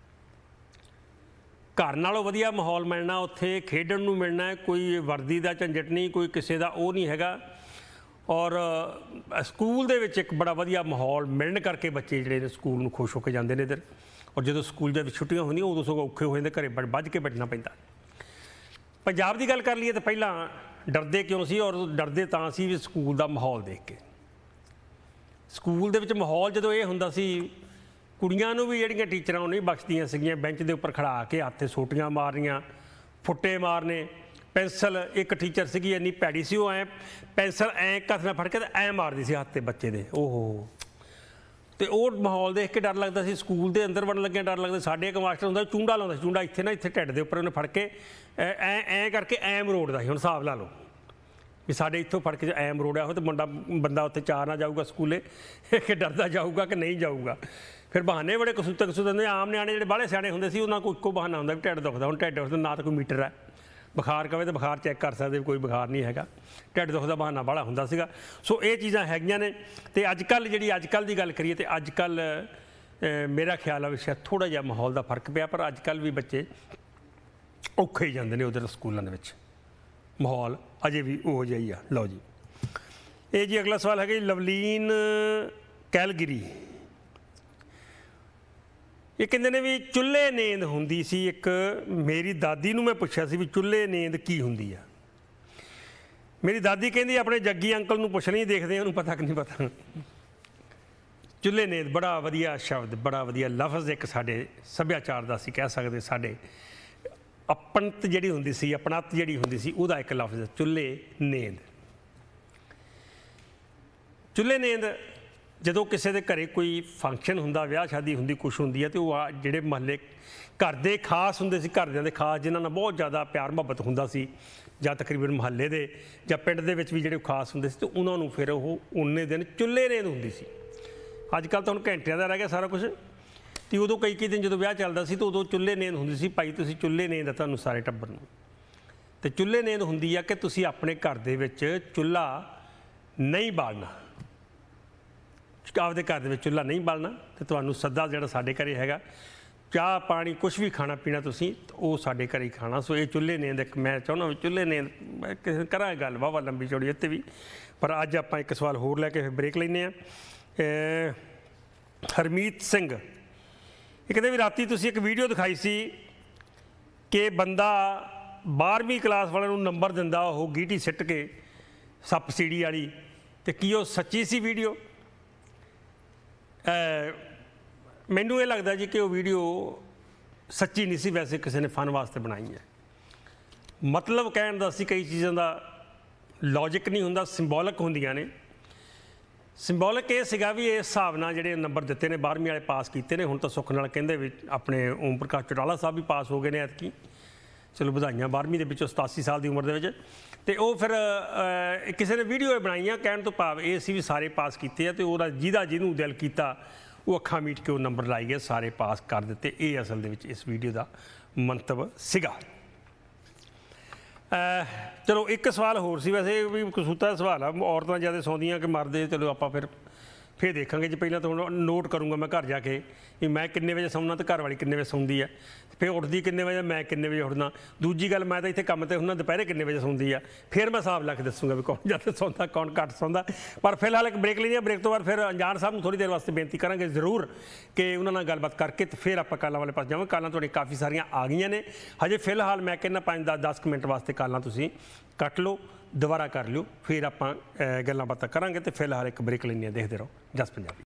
ਘਰ ਨਾਲੋਂ ਵਧੀਆ ਮਾਹੌਲ ਮਿਲਣਾ, ਉੱਥੇ ਖੇਡਣ ਨੂੰ ਮਿਲਣਾ, ਕੋਈ ਵਰਦੀ ਦਾ ਝੰਜਟ ਨਹੀਂ, ਕੋਈ ਕਿਸੇ ਦਾ ਉਹ ਨਹੀਂ ਹੈਗਾ। ਔਰ ਸਕੂਲ ਦੇ ਵਿੱਚ ਇੱਕ ਬੜਾ ਵਧੀਆ ਮਾਹੌਲ ਮਿਲਣ ਕਰਕੇ ਬੱਚੇ ਜਿਹੜੇ ਨੇ ਸਕੂਲ ਨੂੰ ਖੁਸ਼ ਹੋ ਕੇ ਜਾਂਦੇ ਨੇ ਇੱਧਰ। ਔਰ ਜਦੋਂ ਸਕੂਲ ਦੇ ਵਿੱਚ ਛੁੱਟੀਆਂ ਹੁੰਦੀਆਂ ਉਦੋਂ ਸਗੋਂ ਔਖੇ ਹੋ ਜਾਂਦੇ, ਘਰੇ ਬੜ ਵੱਜ ਕੇ ਬੈਠਣਾ ਪੈਂਦਾ। ਪੰਜਾਬ ਦੀ ਗੱਲ ਕਰ ਲਈਏ ਤਾਂ ਪਹਿਲਾਂ ਡਰਦੇ ਕਿਉਂ ਸੀ? ਔਰ ਡਰਦੇ ਤਾਂ ਸੀ ਵੀ ਸਕੂਲ ਦਾ ਮਾਹੌਲ ਦੇਖ ਕੇ। ਸਕੂਲ ਦੇ ਵਿੱਚ ਮਾਹੌਲ ਜਦੋਂ ਇਹ ਹੁੰਦਾ ਸੀ, ਕੁੜੀਆਂ ਨੂੰ ਵੀ ਜਿਹੜੀਆਂ ਟੀਚਰਾਂ ਉਹ ਨਹੀਂ ਬਖਸ਼ਦੀਆਂ ਸੀਗੀਆਂ, ਬੈਂਚ ਦੇ ਉੱਪਰ ਖੜਾ ਕੇ ਹੱਥ 'ਤੇ ਸੋਟੀਆਂ ਮਾਰਨੀਆਂ, ਫੁੱਟੇ ਮਾਰਨੇ, ਪੈਨਸਲ ਇੱਕ ਟੀਚਰ ਸੀਗੀ ਇੰਨੀ ਭੈੜੀ ਸੀ, ਉਹ ਐਂ ਪੈਨਸਲ ਐਂ ਹੱਥ ਨਾਲ ਫੜ ਕੇ ਤੇ ਐਂ ਮਾਰਦੀ ਸੀ ਹੱਥ ਤੇ ਬੱਚੇ ਦੇ। ਓਹੋ, ਤੇ ਉਹ ਮਾਹੌਲ ਦੇਖ ਕੇ ਡਰ ਲੱਗਦਾ ਸੀ। ਸਕੂਲ ਦੇ ਅੰਦਰ ਵੜਨ ਲੱਗਿਆ ਡਰ ਲੱਗਦਾ। ਸਾਡੇ ਇੱਕ ਮਾਸਟਰ ਹੁੰਦਾ ਚੂੰਡਾ ਲਾਉਂਦਾ ਸੀ, ਚੂੰਡਾ ਇੱਥੇ ਨਾ ਇੱਥੇ ਢਿੱਡ ਦੇ ਉੱਪਰ ਉਹਨੇ ਫੜ ਕੇ ਐਂ ਐਂ ਕਰਕੇ ਐਂ ਮਰੋੜਦਾ ਸੀ। ਹੁਣ ਹਿਸਾਬ ਲਾ ਲਓ ਵੀ ਸਾਡੇ ਇੱਥੋਂ ਫੜ ਕੇ ਐਂ ਮਰੋੜਿਆ ਹੋ ਤੇ ਮੁੰਡਾ ਬੰਦਾ ਉੱਥੇ ਚਾਰ ਨਾ ਜਾਊਗਾ ਸਕੂਲੇ ਕਿ ਡਰਦਾ ਜਾਊਗਾ ਕਿ ਨਹੀਂ ਜਾਊਗਾ। ਫਿਰ ਬਹਾਨੇ ਬੜੇ ਕਸੂਤੇ ਕਸੂਤੇ ਹੁੰਦੇ। ਆਮ ਨਿਆਣੇ ਜਿਹੜੇ ਬਾਹਲੇ ਸਿਆਣੇ ਹੁੰਦੇ ਸੀ ਉਹਨਾਂ ਕੋਲ ਇੱਕੋ ਬਹਾਨਾ ਹੁੰਦਾ ਵੀ ਢਿੱਡ ਦੁਖਦਾ। ਹੁਣ ਢਿੱਡ ਦੁਖਦਾ ਨਾ ਤਾਂ ਕੋਈ ਮੀਟਰ ਹੈ, ਬੁਖਾਰ ਕਵੇ ਤਾਂ ਬੁਖਾਰ ਚੈੱਕ ਕਰ ਸਕਦੇ, ਕੋਈ ਬੁਖਾਰ ਨਹੀਂ ਹੈਗਾ, ਢਿੱਡ ਦੁੱਖ ਦਾ ਬਹਾਨਾ ਬਾਹਲਾ ਹੁੰਦਾ ਸੀਗਾ। ਸੋ ਇਹ ਚੀਜ਼ਾਂ ਹੈਗੀਆਂ ਨੇ। ਤੇ ਅੱਜ ਕੱਲ੍ਹ ਜਿਹੜੀ ਅੱਜ ਕੱਲ੍ਹ ਦੀ ਗੱਲ ਕਰੀਏ ਤੇ ਅੱਜ ਕੱਲ੍ਹ ਮੇਰਾ ਖਿਆਲ ਆ ਵੀ ਸ਼ਾਇਦ ਥੋੜ੍ਹਾ ਜਿਹਾ ਮਾਹੌਲ ਦਾ ਫਰਕ ਪਿਆ, ਪਰ ਅੱਜ ਕੱਲ੍ਹ ਵੀ ਬੱਚੇ ਔਖੇ ਹੀ ਜਾਂਦੇ ਨੇ ਉਧਰ ਸਕੂਲਾਂ ਦੇ ਵਿੱਚ, ਮਾਹੌਲ ਅਜੇ ਵੀ ਉਹੋ ਜਿਹਾ ਹੀ ਆ। ਲਓ ਜੀ, ਇਹ ਜੀ ਅਗਲਾ ਸਵਾਲ ਹੈਗਾ ਜੀ ਲਵਲੀਨ ਕੈਲਗਰੀ। ਇਹ ਕਹਿੰਦੇ ਨੇ ਵੀ ਚੁੱਲ੍ਹੇ ਨੀਂਦ ਹੁੰਦੀ ਸੀ ਇੱਕ, ਮੇਰੀ ਦਾਦੀ ਨੂੰ ਮੈਂ ਪੁੱਛਿਆ ਸੀ ਵੀ ਚੁੱਲ੍ਹੇ ਨੀਂਦ ਕੀ ਹੁੰਦੀ ਆ। ਮੇਰੀ ਦਾਦੀ ਕਹਿੰਦੀ ਆਪਣੇ ਜੱਗੀ ਅੰਕਲ ਨੂੰ ਪੁੱਛ ਨਹੀਂ, ਦੇਖਦੇ ਉਹਨੂੰ ਪਤਾ ਕਿ ਨਹੀਂ ਪਤਾ। ਚੁੱਲ੍ਹੇ ਨੀਂਦ ਬੜਾ ਵਧੀਆ ਸ਼ਬਦ, ਬੜਾ ਵਧੀਆ ਲਫ਼ਜ਼ ਇੱਕ ਸਾਡੇ ਸੱਭਿਆਚਾਰ ਦਾ ਅਸੀਂ ਕਹਿ ਸਕਦੇ, ਸਾਡੇ ਆਪਣਤ ਜਿਹੜੀ ਹੁੰਦੀ ਸੀ, ਆਪਣਤ ਜਿਹੜੀ ਹੁੰਦੀ ਸੀ, ਉਹਦਾ ਇੱਕ ਲਫ਼ਜ਼ ਚੁੱਲ੍ਹੇ ਨੀਂਦ। ਚੁੱਲ੍ਹੇ ਨੀਂਦ ਜਦੋਂ ਕਿਸੇ ਦੇ ਘਰੇ ਕੋਈ ਫੰਕਸ਼ਨ ਹੁੰਦਾ, ਵਿਆਹ ਸ਼ਾਦੀ ਹੁੰਦੀ, ਕੁਛ ਹੁੰਦੀ ਹੈ, ਤੇ ਉਹ ਆ ਜਿਹੜੇ ਮਹੱਲੇ ਘਰ ਦੇ ਖਾਸ ਹੁੰਦੇ ਸੀ, ਘਰਦਿਆਂ ਦੇ ਖਾਸ ਜਿਨ੍ਹਾਂ ਨਾਲ ਬਹੁਤ ਜ਼ਿਆਦਾ ਪਿਆਰ ਮੁਹੱਬਤ ਹੁੰਦਾ ਸੀ, ਜਾਂ ਤਕਰੀਬਨ ਮੁਹੱਲੇ ਦੇ ਜਾਂ ਪਿੰਡ ਦੇ ਵਿੱਚ ਵੀ ਜਿਹੜੇ ਖਾਸ ਹੁੰਦੇ ਸੀ, ਤੇ ਉਹਨਾਂ ਨੂੰ ਫਿਰ ਉਹ ਉਨੇ ਦਿਨ ਚੁੱਲ੍ਹੇ ਨੀਂਦ ਹੁੰਦੀ ਸੀ। ਅੱਜ ਕੱਲ੍ਹ ਤਾਂ ਹੁਣ ਘੰਟਿਆਂ ਦਾ ਰਹਿ ਗਿਆ ਸਾਰਾ ਕੁਛ, ਤੇ ਉਦੋਂ ਕਈ ਕਈ ਦਿਨ ਜਦੋਂ ਵਿਆਹ ਚੱਲਦਾ ਸੀ ਤਾਂ ਉਦੋਂ ਚੁੱਲ੍ਹੇ ਨੀਂਦ ਹੁੰਦੀ ਸੀ। ਭਾਈ ਤੁਸੀਂ ਚੁੱਲ੍ਹੇ ਨੀਂਦ ਆ ਤੁਹਾਨੂੰ ਸਾਰੇ ਟੱਬਰ ਨੂੰ। ਤੇ ਚੁੱਲ੍ਹੇ ਨੀਂਦ ਹੁੰਦੀ ਆ ਕਿ ਤੁਸੀਂ ਆਪਣੇ ਘਰ ਦੇ ਵਿੱਚ ਚੁੱਲ੍ਹਾ ਨਹੀਂ ਬਾਲਣਾ, ਆਪਦੇ ਘਰ ਦੇ ਵਿੱਚ ਚੁੱਲ੍ਹਾ ਨਹੀਂ ਬਾਲਣਾ, ਤੇ ਤੁਹਾਨੂੰ ਸੱਦਾ ਜਿਹੜਾ ਸਾਡੇ ਘਰੇ ਹੈਗਾ, ਚਾਹ ਪਾਣੀ ਕੁਛ ਵੀ ਖਾਣਾ ਪੀਣਾ ਤੁਸੀਂ ਉਹ ਸਾਡੇ ਘਰੇ ਹੀ ਖਾਣਾ। ਸੋ ਇਹ ਚੁੱਲ੍ਹੇ ਨੀਂਦ ਇੱਕ ਮੈਂ ਚਾਹੁੰਦਾ ਵੀ ਚੁੱਲ੍ਹੇ ਨੀਂਦ ਮੈਂ ਕਿਸੇ ਕਰਾਂਗੇ ਗੱਲ ਵਾਹਵਾ ਲੰਬੀ ਚੌੜੀ ਇੱਥੇ ਵੀ, ਪਰ ਅੱਜ ਆਪਾਂ ਇੱਕ ਸਵਾਲ ਹੋਰ ਲੈ ਕੇ ਫਿਰ ਬ੍ਰੇਕ ਲੈਂਦੇ ਹਾਂ। ਹਰਮੀਤ ਸਿੰਘ ਇਹ ਕਹਿੰਦੇ ਵੀ ਰਾਤੀ ਤੁਸੀਂ ਇੱਕ ਵੀਡੀਓ ਦਿਖਾਈ ਸੀ ਕਿ ਬੰਦਾ ਬਾਰ੍ਹਵੀਂ ਕਲਾਸ ਵਾਲਿਆਂ ਨੂੰ ਨੰਬਰ ਦਿੰਦਾ ਉਹ ਗੀਟੀ ਸਿੱਟ ਕੇ ਸੱਪ ਸੀੜੀ ਵਾਲੀ, ਤੇ ਕੀ ਉਹ ਸੱਚੀ ਸੀ ਵੀਡੀਓ? ਮੈਨੂੰ ਇਹ ਲੱਗਦਾ ਜੀ ਕਿ ਉਹ ਵੀਡੀਓ ਸੱਚੀ ਨਹੀਂ ਸੀ, ਵੈਸੇ ਕਿਸੇ ਨੇ ਫਨ ਵਾਸਤੇ ਬਣਾਈ ਹੈ। ਮਤਲਬ ਕਹਿਣ ਦਾ ਸੀ, ਕਈ ਚੀਜ਼ਾਂ ਦਾ ਲੌਜਿਕ ਨਹੀਂ ਹੁੰਦਾ, ਸਿੰਬੋਲਿਕ ਹੁੰਦੀਆਂ ਨੇ। ਸਿੰਬੋਲਿਕ ਇਹ ਸੀਗਾ ਵੀ ਇਸ ਹਿਸਾਬ ਨਾਲ ਜਿਹੜੇ ਨੰਬਰ ਦਿੱਤੇ ਨੇ ਬਾਰ੍ਹਵੀਂ ਵਾਲੇ ਪਾਸ ਕੀਤੇ ਨੇ। ਹੁਣ ਤਾਂ ਸੁੱਖ ਨਾਲ ਕਹਿੰਦੇ ਵੀ ਆਪਣੇ ਓਮ ਪ੍ਰਕਾਸ਼ ਚੌਟਾਲਾ ਸਾਹਿਬ ਵੀ ਪਾਸ ਹੋ ਗਏ ਨੇ ਐਤਕੀ, ਚਲੋ ਵਧਾਈਆਂ ਬਾਰ੍ਹਵੀਂ ਦੇ ਵਿੱਚੋਂ ਸਤਾਸੀ ਸਾਲ ਦੀ ਉਮਰ ਦੇ ਵਿੱਚ। ਤੇ ਉਹ ਫਿਰ ਕਿਸੇ ਨੇ ਵੀਡੀਓ ਬਣਾਈਆਂ, ਕਹਿਣ ਤੋਂ ਭਾਵ ਇਹ ਸੀ ਵੀ ਸਾਰੇ ਪਾਸ ਕੀਤੇ ਆ, ਤੇ ਉਹਦਾ ਜਿਹਦਾ ਜਿਹਨੂੰ ਦਿਲ ਕੀਤਾ ਉਹ ਅੱਖਾਂ ਮੀਟ ਕੇ ਉਹ ਨੰਬਰ ਲਾਈ ਗਏ, ਸਾਰੇ ਪਾਸ ਕਰ ਦਿੱਤੇ। ਇਹ ਅਸਲ ਦੇ ਵਿੱਚ ਇਸ ਵੀਡੀਓ ਦਾ ਮੰਤਵ ਸੀਗਾ। ਚਲੋ ਇੱਕ ਸਵਾਲ ਹੋਰ ਸੀ, ਵੈਸੇ ਵੀ ਕਸੂਤਾ ਸਵਾਲ ਆ, ਔਰਤਾਂ ਜ਼ਿਆਦਾ ਸੌਂਦੀਆਂ ਕਿ ਮਰਦੇ? ਚਲੋ ਆਪਾਂ ਫਿਰ ਫਿਰ ਦੇਖਾਂਗੇ ਜੀ। ਪਹਿਲਾਂ ਤਾਂ ਹੁਣ ਨੋਟ ਕਰੂੰਗਾ ਮੈਂ ਘਰ ਜਾ ਕੇ ਵੀ ਮੈਂ ਕਿੰਨੇ ਵਜੇ ਸੌਂਦਾ ਤੇ ਘਰ ਵਾਲੀ ਕਿੰਨੇ ਵਜੇ ਸੌਂਦੀ ਆ, ਫਿਰ ਉੱਠਦੀ ਕਿੰਨੇ ਵਜੇ, ਮੈਂ ਕਿੰਨੇ ਵਜੇ ਉੱਠਦਾ। ਦੂਜੀ ਗੱਲ, ਮੈਂ ਤਾਂ ਇੱਥੇ ਕੰਮ 'ਤੇ ਹੁੰਦਾ, ਦੁਪਹਿਰੇ ਕਿੰਨੇ ਵਜੇ ਸੌਂਦੀ ਆ, ਫਿਰ ਮੈਂ ਹਿਸਾਬ ਲਾ ਕੇ ਦੱਸੂਗਾ ਵੀ ਕੌਣ ਜ਼ਿਆਦਾ ਸੌਂਦਾ ਕੌਣ ਘੱਟ ਸੌਂਦਾ। ਪਰ ਫਿਲਹਾਲ ਇੱਕ ਬ੍ਰੇਕ ਲਈ ਆ, ਬ੍ਰੇਕ ਤੋਂ ਬਾਅਦ ਫਿਰ ਅਣਜਾਣ ਸਾਹਿਬ ਨੂੰ ਥੋੜ੍ਹੀ ਦੇਰ ਵਾਸਤੇ ਬੇਨਤੀ ਕਰਾਂਗੇ ਜ਼ਰੂਰ ਕਿ ਉਹਨਾਂ ਨਾਲ ਗੱਲਬਾਤ ਕਰਕੇ ਤੇ ਫਿਰ ਆਪਾਂ ਕਾਲਾਂ ਵਾਲੇ ਪਾਸੇ ਜਾਵਾਂਗੇ। ਕਾਲਾਂ ਤੁਹਾਡੀਆਂ ਕਾਫੀ ਸਾਰੀਆਂ ਆ ਗਈਆਂ ਨੇ ਹਜੇ, ਫਿਲਹਾਲ ਮੈਂ ਕਹਿੰਦਾ ਪੰਜ ਦਸ ਦਸ ਕੁ ਮਿੰਟ ਵਾਸਤੇ ਕਾਲਾਂ ਤੁਸੀਂ ਕੱਟ ਲਓ, ਦੁਬਾਰਾ ਕਰ ਲਿਓ, ਫਿਰ ਆਪਾਂ ਗੱਲਾਂ ਬਾਤਾਂ ਕਰਾਂਗੇ। ਤੇ ਫਿਲਹਾਲ ਇੱਕ ਬ੍ਰੇਕ ਲੈਂਦੇ ਹਾਂ, ਦੇਖਦੇ ਰਹੋ ਜਸ ਪੰਜਾਬੀ।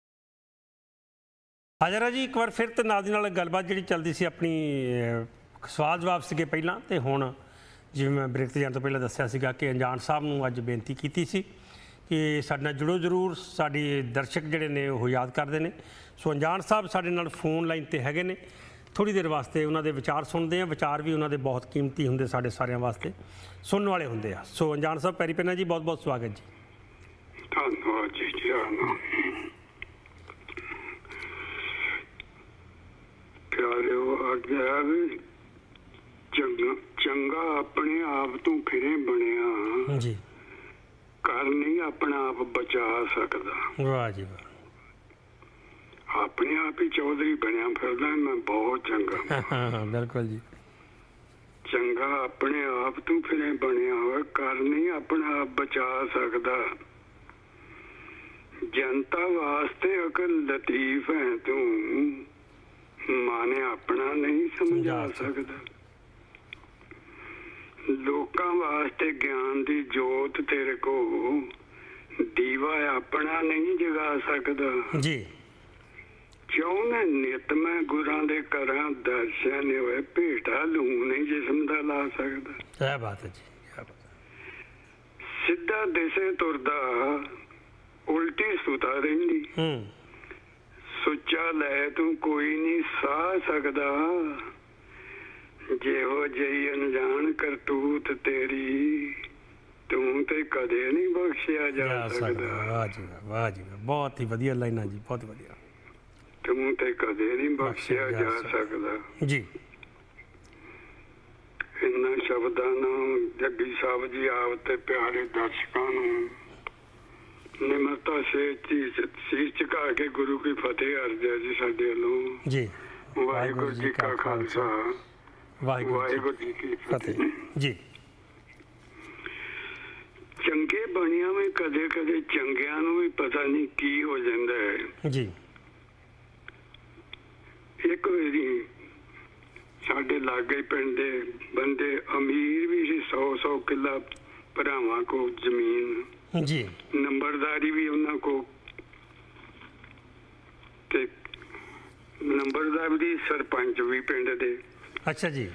ਹਾਜ਼ਰ ਆ ਜੀ ਇੱਕ ਵਾਰ ਫਿਰ, ਤੇ ਨਾਲ ਦੀ ਨਾਲ ਗੱਲਬਾਤ ਜਿਹੜੀ ਚੱਲਦੀ ਸੀ ਆਪਣੀ, ਸਵਾਲ ਜਵਾਬ ਸੀਗੇ ਪਹਿਲਾਂ, ਤੇ ਹੁਣ ਜਿਵੇਂ ਮੈਂ ਬ੍ਰੇਕ 'ਤੇ ਜਾਣ ਤੋਂ ਪਹਿਲਾਂ ਦੱਸਿਆ ਸੀਗਾ ਕਿ ਅਣਜਾਣ ਸਾਹਿਬ ਨੂੰ ਅੱਜ ਬੇਨਤੀ ਕੀਤੀ ਸੀ ਕਿ ਸਾਡੇ ਨਾਲ ਜੁੜੋ ਜ਼ਰੂਰ, ਸਾਡੇ ਦਰਸ਼ਕ ਜਿਹੜੇ ਨੇ ਉਹ ਯਾਦ ਕਰਦੇ ਨੇ। ਸੋ ਅਣਜਾਣ ਸਾਹਿਬ ਸਾਡੇ ਨਾਲ ਫੋਨ ਲਾਈਨ 'ਤੇ ਹੈਗੇ ਨੇ, ਥੋੜ੍ਹੀ ਦੇਰ ਵਾਸਤੇ ਉਹਨਾਂ ਦੇ ਵਿਚਾਰ ਸੁਣਦੇ ਹਾਂ। ਵਿਚਾਰ ਵੀ ਉਹਨਾਂ ਦੇ ਬਹੁਤ ਕੀਮਤੀ ਹੁੰਦੇ, ਸਾਡੇ ਸਾਰਿਆਂ ਵਾਸਤੇ ਸੁਣਨ ਵਾਲੇ ਹੁੰਦੇ ਆ। ਸੋ ਅਣਜਾਣ ਸਾਹਿਬ ਪੈਰੀ ਪੈਣਾ ਜੀ, ਬਹੁਤ ਬਹੁਤ ਸਵਾਗਤ ਜੀ। ਧੰਨਵਾਦ ਜੀ। ਪਿਆਰਿਓ, ਆਗਿਆ ਵੀ ਚੰਗਾ ਚੰਗਾ ਆਪਣੇ ਆਪ ਤੋਂ ਫਿਰੇ ਬਣਿਆ ਜੀ, ਘਰ ਨਹੀਂ ਆਪਣਾ ਆਪ ਬਚਾ ਸਕਦਾ। ਵਾਹ ਜੀ ਵਾਹ। ਆਪਣੇ ਆਪ ਹੀ ਚੌਧਰੀ ਬਣਿਆ ਫਿਰਦਾ ਮੈਂ, ਬਹੁਤ ਚੰਗਾ। ਹਾਂ ਬਿਲਕੁਲ ਜੀ। ਚੰਗਾ ਆਪਣੇ ਆਪ ਤੋਂ ਫਿਰੇ ਬਣਿਆ ਹੋਇਆ, ਘਰ ਨਹੀਂ ਆਪਣਾ ਆਪ ਬਚਾ ਸਕਦਾ। ਜਨਤਾ ਵਾਸਤੇ ਅਕਲ ਲਤੀਫ ਹੈ ਤੂੰ, ਮਾਨੇ ਆਪਣਾ ਨਹੀਂ ਸਮਝਾ ਸਕਦਾ। ਲੋਕਾਂ ਵਾਸਤੇ ਗਿਆਨ ਦੀ ਜੋਤ ਤੇਰੇ ਕੋ, ਦੀਵਾ ਆਪਣਾ ਨਹੀਂ ਜਗਾ ਸਕਦਾ ਜੀ। ਚਾਹੁੰਦਾ ਨਿਤ ਮੈਂ ਗੁਰਾਂ ਦੇ ਕਰਾਂ ਦਰਸ਼ਨ ਹੋਏ ਭੇਟਾ ਲੂ ਨਹੀਂ ਜਿਸਮ ਦਾ ਲਾ ਸਕਦਾ। ਕੀ ਬਾਤ ਹੈ ਜੀ, ਕੀ ਬਾਤ ਹੈ। ਸਿੱਧਾ ਦਿਸੇ ਤੁਰਦਾ ਉਲਟੀ ਸੁਤਾ ਰਹਿੰਦੀ, ਹੂੰ ਸੁੱਚਾ ਲੈ ਤੂੰ ਕੋਈ ਨਹੀਂ ਸਾਹ ਸਕਦਾ। ਜਿਹੋ ਜਿਹੀ ਅਣਜਾਣ ਕਰਤੂਤ ਤੇਰੀ ਤੂੰ ਤੇ ਕਦੇ ਨਹੀਂ ਬਖਸ਼ਿਆ ਜਾ ਸਕਦਾ। ਵਾਹ ਜੀ ਵਾਹ ਜੀ, ਬਹੁਤ ਹੀ ਵਧੀਆ ਲਾਈਨਾਂ ਜੀ, ਬਹੁਤ ਵਧੀਆ। ਤੂੰ ਤੇ ਕਦੇ ਨਹੀਂ ਬਖਸ਼ਿਆ ਜਾ ਸਕਦਾ ਜੀ। ਇਹਨਾਂ ਸ਼ਬਦਾਂ ਨੂੰ ਜੱਗੀ ਸਾਹਿਬ ਜੀ ਆਪ ਤੇ ਪਿਆਰੇ ਦਰਸ਼ਕਾਂ ਨੂੰ ਨਿਮਰਤਾ ਸੇ ਸੀਸ ਝੁਕਾ ਕੇ ਗੁਰੂ ਕੀ ਫਤਿਹ ਅਰਜ਼ਾ ਜੀ ਸਾਡੇ ਵੱਲੋਂ ਜੀ। ਵਾਹਿਗੁਰੂ ਜੀ ਕਾ ਖਾਲਸਾ ਵਾਹਿਗੁਰੂ ਜੀ ਕੀ ਫਤਿਹ ਜੀ। ਚੰਗੇ ਬਣਿਆ ਵੀ ਕਦੇ ਕਦੇ ਚੰਗਿਆਂ ਨੂੰ ਵੀ ਪਤਾ ਨਹੀਂ ਕੀ ਹੋ ਜਾਂਦਾ ਹੈ ਜੀ। ਇੱਕ ਵਾਰੀ ਸਾਡੇ ਲਾਗੇ ਪਿੰਡ ਦੇ ਬੰਦੇ ਅਮੀਰ ਵੀ ਸੀ, ਸੌ ਸੌ ਕਿੱਲਾ ਭਰਾਵਾਂ ਕੋ ਜ਼ਮੀਨ ਜੀ, ਨੰਬਰਦਾਰੀ ਵੀ ਉਹਨਾਂ ਕੋ ਤੇ ਨੰਬਰਦਾਰ ਦੀ ਸਰਪੰਚ ਵੀ ਪਿੰਡ ਦੇ। ਅੱਛਾ ਜੀ।